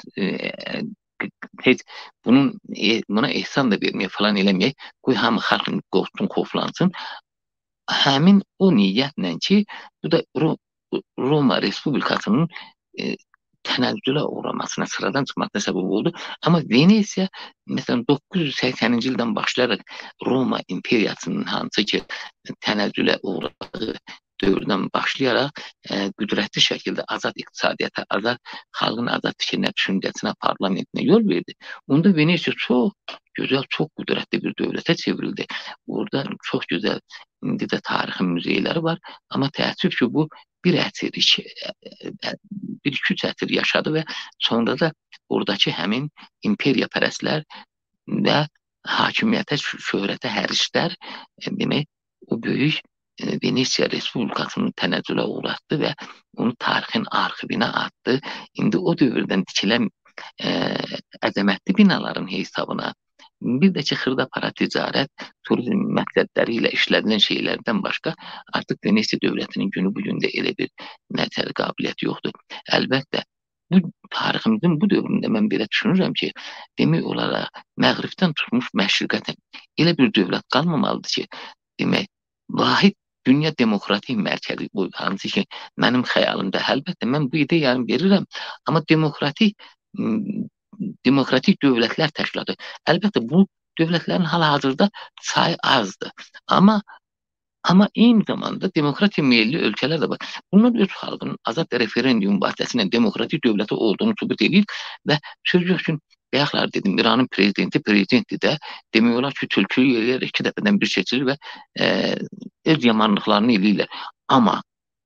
heç buna ehsan da verməyək, falan eləməyək, qoy hamı xalqın qorxsun, xoflansın. Həmin o niyyətlə ki, bu da Roma Respublikasının tənəzzülə uğramasına, sıradan çıxmasına səbəb oldu. Amma Venesiya, məsələn, 980-ci ildən başlayaraq Roma imperiyasının hansı ki, tənəzzülə uğradığı dövrdən başlayaraq qüdrətli şəkildə azad iqtisadiyyata, xalqın azad fikrinə, düşüncəsinə, parlamentinə yol verdi. Onda Venesiya çox gözəl, çox qüdrətli bir dövlətə çevrildi. Orada çox gözəl, indi də tarixi muzeyləri var. Amma təəssüf ki, bu bir əsr, bir-iki əsr yaşadı və sonra da oradakı həmin imperiyapərəstlər və hakimiyyətə, şöhrətə hərislər demək, o böyük Venesiya Respublikasının tənəzzülə uğratdı və onu tarixin arxivinə atdı. İndi o dövrdən tikilən əzəmətli binaların hesabına bir də ki, xırda-para ticarət, turizm məqsədləri ilə işlədilən şeylərdən başqa artıq Venesiya dövlətinin günü bugün də elə bir nəzər qabiliyyəti yoxdur. Əlbəttə, bu tariximizin bu dövründə mən belə düşünürəm ki, demək olaraq məğribdən tutmuş məşriqətən elə bir dövlət qalmamalıdır ki, demək, vahid dünya demokratik mərkəzi bu, hansı ki, mənim xəyalımda, əlbəttə, mən bu ideyanı verirəm, amma demokratik dövlətlər təşkilatı, əlbəttə, bu dövlətlərin hal-hazırda sayı azdır. Amma eyni zamanda demokratik meyilli ölkələr də var. Bunlar öz xalqının azad referendum vasitəsilə demokratik dövləti olduğunu sübut edir və söz yox ki, bayaqlar dedim, İranın prezidenti də demək olar ki, tülkü eləyər, 2 dəfədən bir seçilir və öz yamanlıqlarını eləyirlər. Amma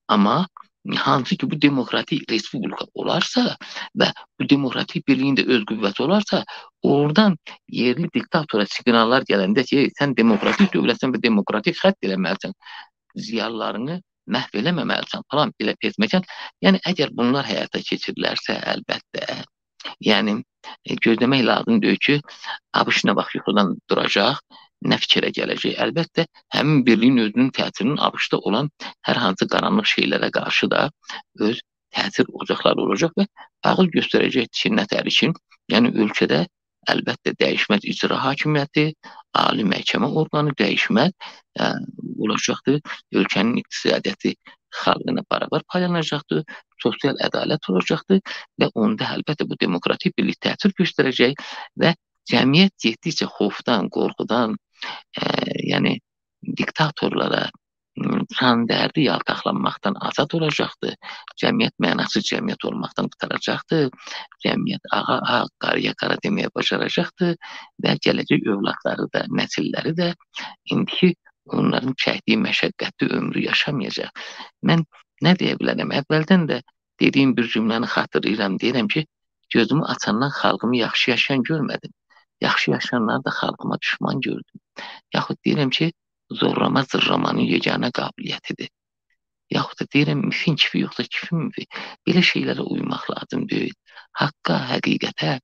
hansı ki, bu demokratik respublika olarsa və bu demokratik birliyin də öz qüvvəti olarsa, oradan yerli diktatora siqnallar gələndə ki, sən demokratik dövlətsən və demokratik xətt eləməlisən, ziyalılarını məhv eləməməlisən, falan belə etməkən. Yəni, əgər bunlar həyata keçirilərsə, əlbəttə, yəni, gözləmək lazımdır ki, ABŞ nə vaxt yuxudan duracaq, nə fikrə gələcək. Əlbəttə, həmin birliyin özünün təsirinin ABŞ-da olan hər hansı qaranlıq şeylərə qarşı da öz təsir ocaqları olacaq və ağıl göstərəcək ki, nətər üçün, yəni ölkədə əlbəttə dəyişməz icra hakimiyyəti, ali məhkəmə orqanı dəyişməz olacaqdır. Ölkənin iqtisadiyyatı xalqına bərabər paylanacaqdır, sosial ədalət olacaqdır və onda əlbəttə bu demokratik birlik təsir göstərəcək və cəmiyyət getdikcə xofdan, qorxudan, yəni diktatorlara can dərdi yaltaqlanmaqdan azad olacaqdır. Cəmiyyət mənasız cəmiyyət olmaqdan qutaracaqdır. Cəmiyyət ağa, qarıya qara deməyə bacaracaqdır və gələcək övladları da, nəsilləri də indiki onların çəkdiyi məşəqqətli ömrü yaşamayacaq. Mən nə deyə bilərəm? Əvvəldən də dediyim bir cümləni xatırlayıram. Deyirəm ki, gözümü açandan xalqımı yaxşı yaşayan görmədim. Yaxşı yaşayanları da xalqıma düşman gördüm. Yaxud deyirəm ki, zorlama zırramanın yeganə qabiliyyətidir. Yaxud da deyirəm, mifin kifi yoxsa kifin mifi. Belə şeylərə uymaq lazım deyil. Haqqa, həqiqətə,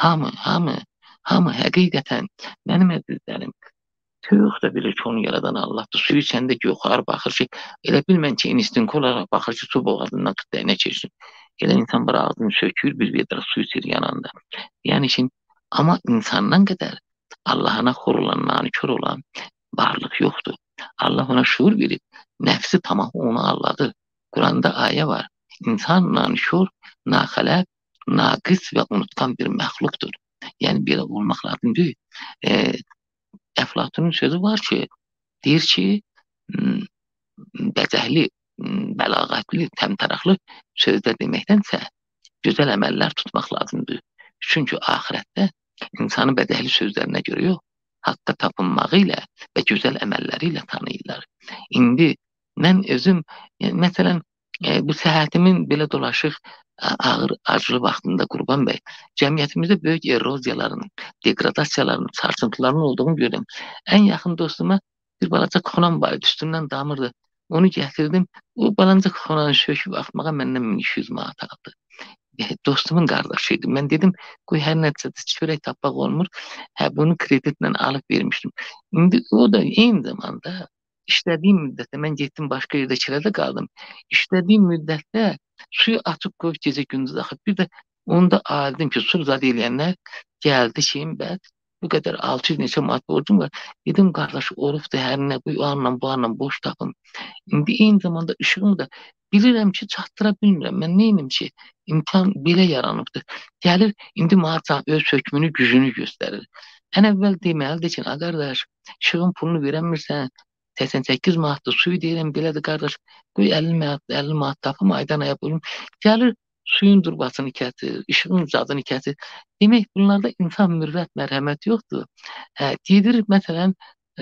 hamı həqiqətən, mənim əzizlərim, çox da bilir ki, onu yaradan Allahdır. Suyu içəndə yoxar, baxır ki, elə bilmən ki, instinkt olaraq baxır ki, su boğazından tut dəyinə keçsin. Elə insan bir ağzını sökür, bir vedrə su içir yanında. Yəni ki, amma insandan qədər Allahına xor olan, nankör olan varlıq yoxdur. Allah ona şuur verib, nəfsi tamamı onu Allah'dır. Quranda ayə var. İnsan nankör, naxələq, naqis və unutqan bir məxluqdur. Yəni, belə olmaq lazım deyil. Əflatunun sözü var ki, deyir ki, bəzəkli, bəlağətli, təmtəraqlı sözdə deməkdənsə, gözəl əməllər tutmaq lazımdır. Çünki axirətdə insanı bədəli sözlərinə görə yox, haqqa tapınmağı ilə və gözəl əməlləri ilə tanıyırlar. İndi mən özüm, məsələn, bu səhhətimin belə dolaşıq ağır acılı vaxtında Qurban bəy, cəmiyyətimizdə böyük eroziyaların, degradasiyaların, sarsıntıların olduğunu görürəm. Ən yaxın dostuma bir balaca kuxunam var idi, üstündən damırdı. Onu gətirdim, o balaca kuxunanı söküb atmağa məndən 1200 manat aldı. Dostumun qardaşı idi. Mən dedim, qoy hər nəticədə çörək tapmaq olmur. Bunu kreditlə alıb vermişdim. İndi o da eyni zamanda işlədiyim müddətdə, mən getdim başqa yerdə kirədə qaldım. İşlədiyim müddətdə suyu açıb qoyub gecə gündüz axıb. Bir də onu da aldım ki, su zad eləyənlər gəldi şeyim bəd. Bu qədər 600 neçə manat borcum var. Dedim, qardaş, olubdur, hər nə, bu anla boş tapın. İndi eyni zamanda işığımı da bilirəm ki, çatdıra bilmirəm. Mən neynim ki, imkan belə yaranıbdır. Gəlir, indi mənə öz hökmünü, gücünü göstərir. Ən əvvəl deməlidir ki, qardaş, işığın pulunu verəmirsən, 88 manatdır, suyu deyirəm, belədir, qardaş, qoy 50 manat tapım, aydan aya bölüm. Gəlir, suyun durbasını kəsir, işığın zadını kəsir. Demək, bunlarda insan mürvət, mərhəmət yoxdur. Deyilir, məsələn,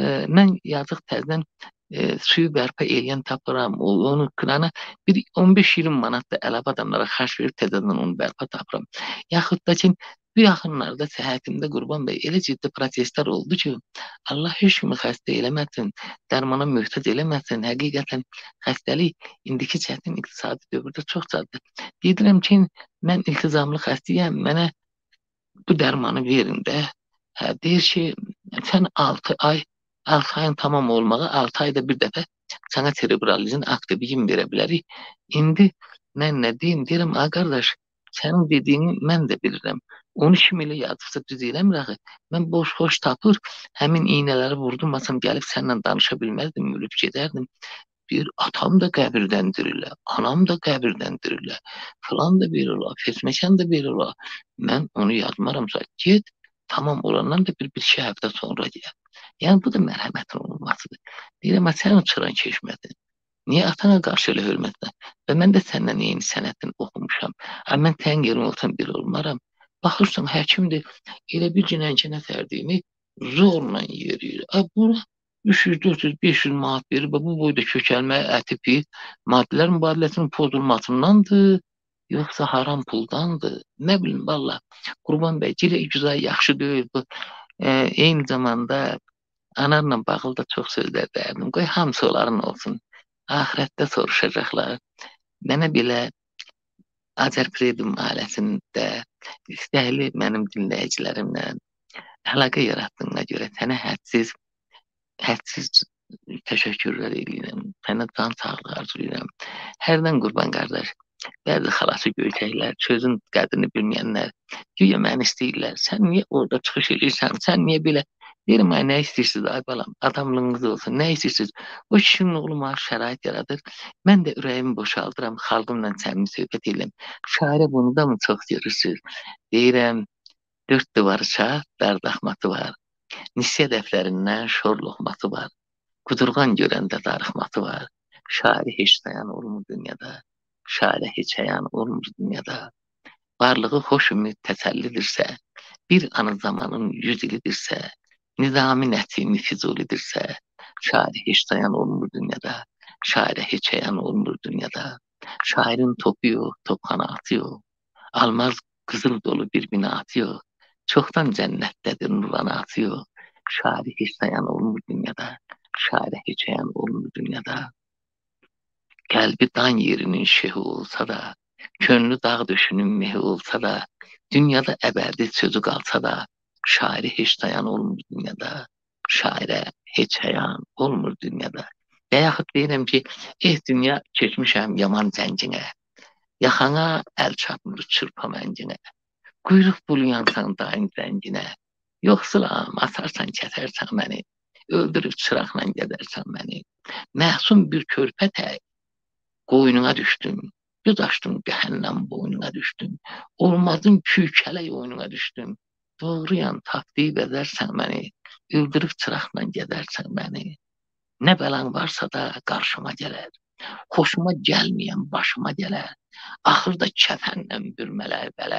mən yazıq təzdən suyu bərpa eləyən tapıram, onu kırana bir 15-20 manat da əlavə adamlara xərc verib təzədən onu bərpa tapıram. Yaxud da ki, bu yaxınlarda səhhətimdə Qurban bəy elə ciddi proseslər oldu ki, Allah heç kimi xəstə eləməsin, dərmana möhtac eləməsin. Həqiqətən xəstəlik indiki çətin iqtisadi dövrdə çox çətindir. Deyirəm ki, mən iltizamlı xəstəyəm, mənə bu dərmanı verin də. Deyir ki, sən 6 ayın tamam olmağı 6 ayda bir dəfə sənə cerebralizin aktivin verə bilərik. İndi mən nə deyim? Deyirəm, qardaş, sənin dediyini mən də bilirəm. Onu kim elə yazıbsa düz eləmir axı. Mən boş-boş tapır, həmin iynələri vurdurmasam gəlib səninlə danışa bilməzdim, ölüb gedərdim. Bir atam da qəbirdən dirilə, anam da qəbirdən dirilə, filan da bir ola, fesməkan da bir ola. Mən onu yazmaramsa, get, tamam olandan da bir-iki həftə sonra gəl. Yəni, bu da mərhəmətin olunmasıdır. Deyirəm, sən uçuran keçmədin. Niyə atana qarşı elə hörmətlə? Və mən də səndən eyni sənətin oxumuşam. Mən tən yerin olsam bir olmaram. Baxırsan, həkimdir, elə bir cinəncənə sərdiyini zorla yeriyir. Buna 300, 400, 500 manat verir. Bu boyda kökəlmə, əti pis, maddələr mübadiləsinin pozulmasındandır, yoxsa haram puldandır. Nə bilim, valla, Qurban bəy, güzel, yaxşı deyil bu. Eyni zamanda anarla bağlı da çox sözlər dərdim. Qoy hamısı onların olsun. Ahirətdə soruşacaqlar. Mənə belə Azərpredim ailəsində istəkli mənim dinləyicilərimlə əlaqə yaratdığına görə sənə hədsiz təşəkkürlər edirəm. Sənə can sağlığı arzulayıram. Hərdən Qurban qardaş, bəzi xalası göyçəklər, sözün qədrini bilməyənlər, güya məni istəyirlər. Sən niyə orada çıxış edirsən? Sən niyə belə? Deyirəm, nə istəyirsiniz, ay balam, adamlığınız olsun, nə istəyirsiniz? O kişinin oğlu mənə şərait yaradır. Mən də ürəyimi boşaldıram, xalqımla səmimi söhbət edirəm. Şairə bunu da mı çox görürsünüz? Deyirəm, 4 duvarı çat, dardaxması var. Nisyə dəflərindən şor loxması var. Qudurğan görəndə darıxması var. Şairi heç dayan olmur dünyada. Şairə heç həyan olmur dünyada. Varlığı xoş ümid təsəllidirsə, bir anı zamanın 100 ilidirsə, Nizami Nətimi Füzulidirsə, şairi heç dayan olmur dünyada, şairə heç həyan olmur dünyada. Şairin topu yox, topxanası yox, almaz qızıl dolu bir binası yox, çoxdan cənnətdədir nurlanası yox. Şairi heç dayan olmur dünyada, şairə heç həyan olmur dünyada. Qəlbi dan yerinin şehi olsa da, könlü dağ döşünün mehi olsa da, dünyada əbədi sözü qalsa da, şairi heç dayan olmur dünyada, şairə heç həyan olmur dünyada. Və yaxud deyirəm ki, dünya keçmişəm yaman zənginə, yaxana əl çatmır çırpa mənginə, quyruq buluyansan daim zənginə, yoxsulam, asarsan, kəsərsən məni, öldürüb çıraqla gedərsən məni, məsum bir körpə tək, qoynuna düşdüm, göz açdım, cəhənnəm boynuna düşdüm, olmazın kükələk oyununa düşdüm, doğruyan, tapdıyıb edərsən məni, öldürüb çıraqla gedərsən məni. Nə bəlan varsa da qarşıma gələr, xoşuma gəlməyən başıma gələr, axırda kəfənlə bürmələr bələr,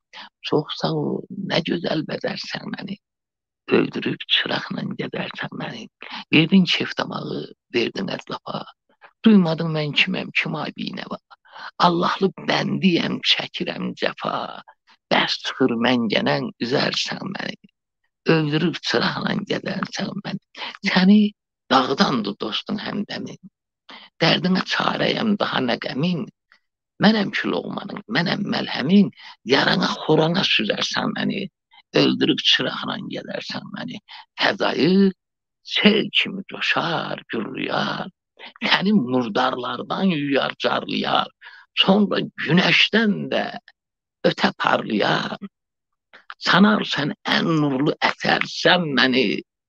Çox sağ ol, nə gözəl bəzərsən məni. Öldürüb çıraqla gedərsən məni. Verdin kef damağı, verdin əzlafa. Duymadım mən kiməm, kim abinə var. Allahlı bəndiyəm, çəkirəm cəfa. Bəs çıxır məngənən üzərsən məni. Öldürüb çıraqla gedərsən məni. Səni dağdandı dostun həmdəmin. Dərdinə çarəyəm daha nə qəmin. Mənəm ki loğmanın, mənəm məlhəmin. Yarana xorana süzərsən məni. Öldürüb çıraqla gedərsən məni. Həzayı sel kimi coşar, gürlüyar. Səni murdarlardan yuyar, carlayar. Sonra günəşdən də ötə parlayar. Sanarsan ən nurlu əsərsən məni.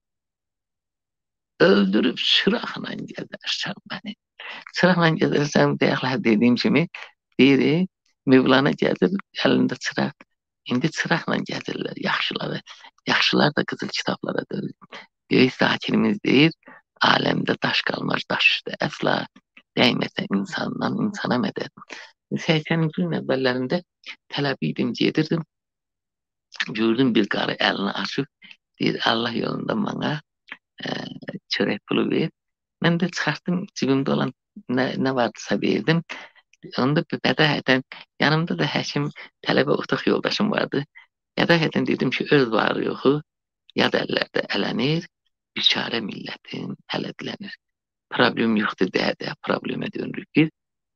Öldürüb çıraqla gedərsən məni. Çıraqla gedərsən, deyəklər dediyim kimi, biri Mövlana gəlir, əlində çıraq. İndi çıraqla gəzirlər, yaxşıları. Yaxşılar da qızıl kitablara dönür. Böyük zakirimiz deyir, aləmdə daş qalmaz, daş üstə əsla dəyməsə insandan insana mədəd. 80-ci ilin əvvəllərində tələbi idim, gedirdim. Gördüm bir qarı əlini açıb, deyir, Allah yolunda bana çörək pulu ver. Mən də çıxartdım, cibimdə olan nə vardısa verdim. Onda bədahətən yanımda da həkim tələbə otaq yoldaşım vardı. Bədahətən dedim ki, öz varı yoxu yad əllərdə ələnir, biçarə millətin hələdlənir. Problem yoxdur deyə problemə dönürük biz.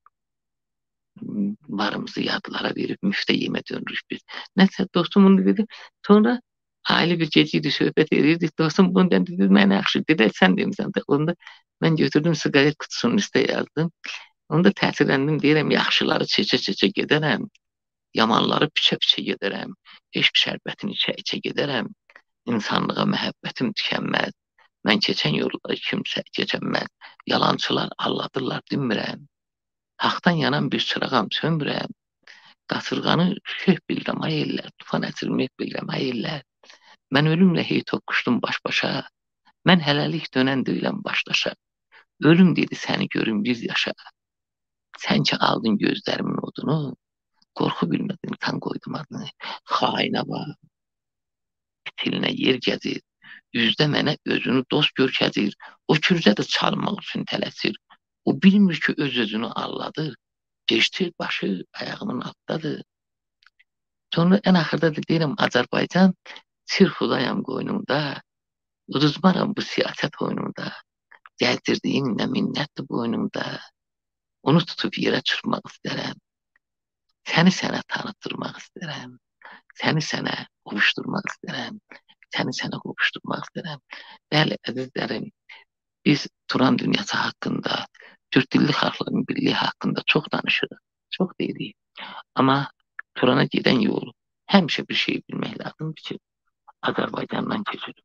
Varımızı yadlara verib müftə yemə dönürük biz. Nəsə dostum bunu dedi. Sonra ailə bir gecə idi, söhbət edirdik. Dostum bunu dedi, mənə yaxşı dedi, sən demisən də. Onda mən götürdüm, siqaret qutusunun üstə yazdım. Onda təsirləndim, deyirəm, yaxşıları çeçə-çeçə gedərəm, yamanları piçə-piçə gedərəm, eşq şərbətini içə-içə gedərəm, insanlığa məhəbbətim tükənməz, mən keçən yolları kimsə keçənməz, yalançılar alladırlar, dinmirəm, haqdan yanan bir çırağam, sömürəm, qasırğanı şöh bilirəm, ay ellər, tufan əsirmək bilirəm, ay ellər, mən ölümlə hey toqquşdum baş-başa, mən hələlik dönən deyiləm başdaşa, ölüm dedi səni görüm bir yaşa. Sən ki aldın gözlərimin odunu, qorxu bilmədin, kan qoydum adını. Xainə var, bitilinə yer gəzir, üzdə mənə özünü dost görkəzir, o kürzə də çalmaq üçün tələsir. O bilmir ki, öz-özünü alladır, geçdir başı ayağımın altdadır. Sonra ən axırda da deyirəm, Azərbaycan, sirxudayam qoynumda, uduzmaram bu siyasət oyununda, gəzdirdiyin nə minnətdir boynumda. Onu tutub yerə çırpmaq istərəm. Səni sənə tanıtdırmaq istərəm. Səni sənə qovuşdurmaq istərəm. Səni sənə qovuşdurmaq istərəm. Bəli, əzizlərim, biz Turan dünyası haqqında, Türk dilli xalqların birliyi haqqında çox danışırıq, çox deyirik. Amma Turana gedən yol həmişə bir şey bilmək lazımdır ki, Azərbaycandan keçir.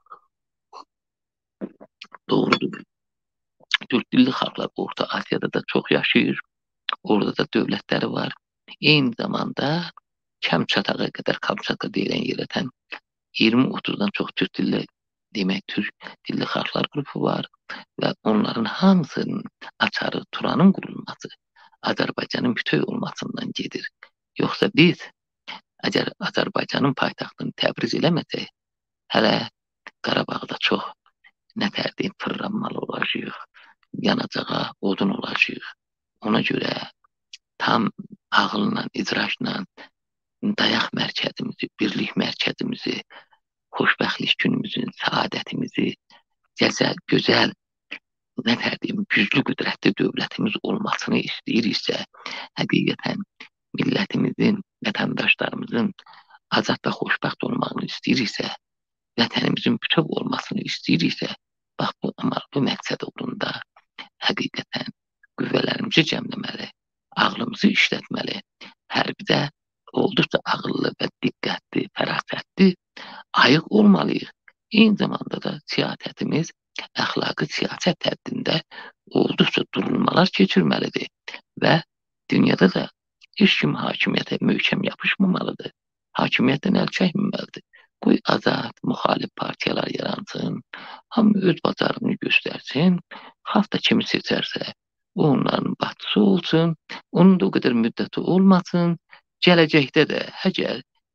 Doğrudur. Türk dilli xalqlar Orta Asiyada da çox yaşayır. Orada da dövlətləri var. Eyni zamanda Kəmçatağa qədər Kamçatka deyilən yerdən 20-30-dan çox Türk dilli demək Türk dilli xalqlar qrupu var və onların hamısının açarı Turanın qurulması, Azərbaycanın bütöv olmasından gedir. Yoxsa biz əgər Azərbaycanın paytaxtını təbriz eləməsək, hələ Qarabağda çox nətərdir fırlanmalı olacaq, yanacağa odun olacaq. Ona görə tam ağılla, idraçla dayaq mərkəzimizi, birlik mərkəzimizi, xoşbəxtlik günümüzün, saadətimizi, gözəl, güclü, qüdrətli dövlətimiz olmasını istəyiriksə, həqiqətən millətimizin, vətəndaşlarımızın azad və xoşbəxt olmağını istəyiriksə, vətənimizin bütöv olmasını istəyiriksə, bax bu məqsəd uğrunda həqiqətən qüvvələrimizi cəmləməli, ağlımızı işlətməli, hərbidə olduqca ağıllı və diqqətli, fərasətli, ayıq olmalıyıq. Eyni zamanda da siyasətimiz əxlaqi siyasət həddində olduqca durulmalar keçirməlidir və dünyada da heç kim hakimiyyətə möhkəm yapışmamalıdır. Hakimiyyətdən əl çəkməməlidir. Qoy azad, müxalif partiyalar yaransın, hamı öz bacarığını göstərsin, xalq da kimi seçərsə, o onların başçısı olsun, onun da o qədər müddəti olmasın, gələcəkdə də əgər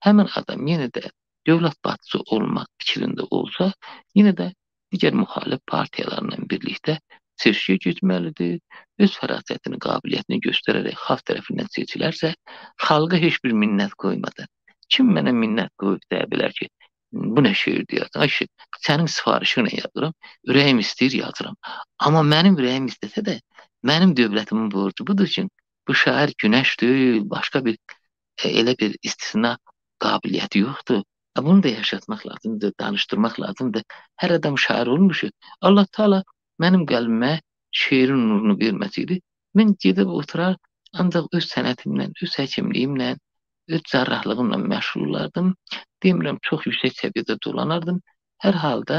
həmin adam yenə də dövlət başçısı olmaq fikrində olsa, yenə də digər müxalif partiyalarla birlikdə seçkiyə getməlidir. Öz fərasətini, qabiliyyətini göstərərək xalq tərəfindən seçilərsə, xalqa heç bir minnət qoymadan. Kim mənə minnət qoyub deyə bilər ki, bu nə şeir deyirsən? Ay, sənin sifarişinlə yazıram, ürəyim istəyir yazıram. Amma mənim ürəyim istəsə də, mənim dövlətimin borcu budur ki, bu şair günəş deyil, başqa bir elə bir istisna qabiliyyəti yoxdur. Bunu da yaşatmaq lazımdır, danışdırmaq lazımdır. Hər adam şair olmuş. Allah Taala mənim qəlbimə şeirin nurunu verməsiydi. Mən gedib oturar, ancaq öz sənətimlə, öz həkimliyimlə, öz cərrahlığımla məşğul olardım. Demirəm, çox yüksək səviyyədə dolanardım. Hər halda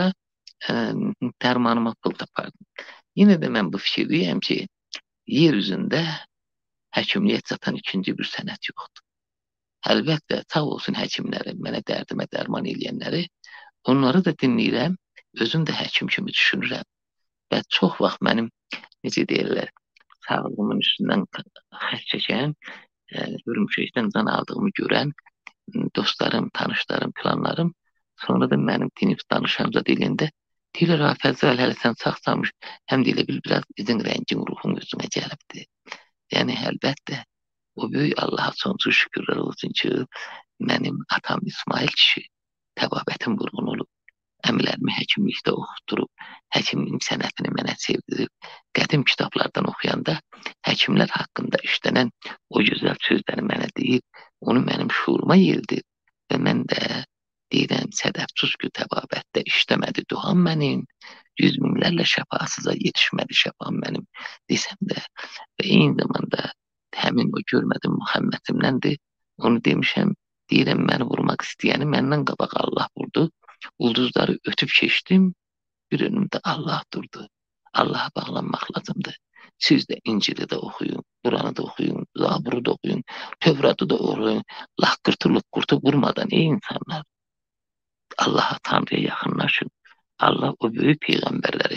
dərmanıma pul tapardım. Yenə də mən bu fikirdəyəm ki, yer üzündə həkimliyə çatan ikinci bir sənət yoxdur. Əlbəttə, sağ olsun həkimləri, mənə dərdimə dərman eləyənləri, onları da dinləyirəm, özüm də həkim kimi düşünürəm. Və çox vaxt mənim, necə deyirlər, sağlığımın üstündən xətt çəkən, hörümçəkdən can aldığımı görən dostlarım, tanışlarım, planlarım, sonra da mənim dinib danışanca dilində deyirlər, Fəzəl, hələ sən sağsanmış, həm də elə bil, biraz izin rəngin, ruhun özünə gəlibdir. Yəni, əlbəttə, o böyük Allaha sonsuz şükürlər olsun ki, mənim atam İsmail kişi təbabətin vurğun olub, əmilərimi həkimlikdə oxutdurub, həkimlik sənətini mənə sevdirib, qədim kitablardan oxuyanda həkimlər haqqında işlənən o gözəl sözləri mənə deyib, onu mənim şuuruma yeridir və mən də deyirəm, sədəfsuz ki, təbabətdə işləmədi duham mənim, 100 minlərlə şəfasıza yetişmədi şəfam mənim desəm də və eyni zamanda həmin o görmədim Muhammədimdəndir. Onu demişəm, deyirəm, məni vurmaq istəyəni məndən qabaq Allah vurdu. Ulduzları ötüb keçdim, bir önümdə Allah durdu. Allaha bağlanmaq lazımdır. Siz də İncili də oxuyun, Quranı da oxuyun, Zaburu da oxuyun, Tövratı da oxuyun. Laqqırtılıq qurtu vurmadan ey insanlar, Allaha, Tanrıya yaxınlaşın. Allah o böyük peyğəmbərləri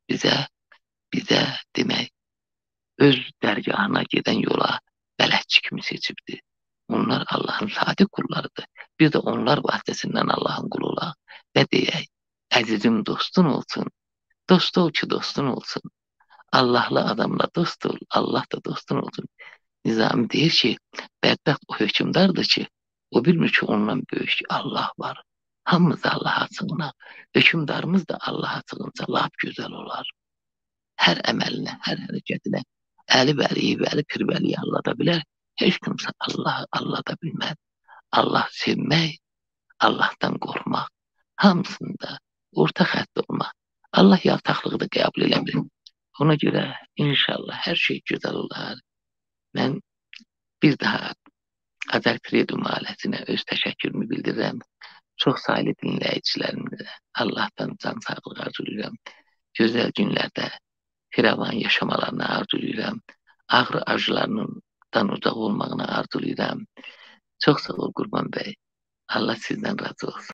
bizə demək, öz dərgahına gedən yola bələdçi kimi seçibdir. Onlar Allahın sadiq qullarıdır. Biz də onlar vasitəsindən Allahın qulu olaq və deyək, əzizim dostun olsun, dost ol ki, dostun olsun. Allahlı adamla dost ol, Allah da dostun olsun. Nizami deyir ki, bədbəxt o hökümdardır ki, o bilmir ki, ondan böyük Allah var. Hamımız Allaha sığınaq, hökümdarımız da Allaha sığınsa lap gözəl olar. Hər əməlinə, hər hərəkətinə Əli Vəliyi, Vəli Pirvəliyi allada bilər. Heç kimsə Allahı allada bilməz. Allah sevmək, Allahdan qorxmaq, hamısında orta xətt olmaq. Allah yaltaqlığı da qəbul eləmir. Ona görə inşallah hər şey gözəl olar. Mən bir daha Azər Kredo ailəsinə öz təşəkkürümü bildirirəm. Çox sayılı dinləyicilərimizə Allahdan can sağlığı arzulayıram. Gözəl günlərdə firavan yaşamalarını arzulayıram. Ağrı acılarından uzaq olmağını arzulayıram. Çox sağ ol Qurban bəy. Allah sizdən razı olsun.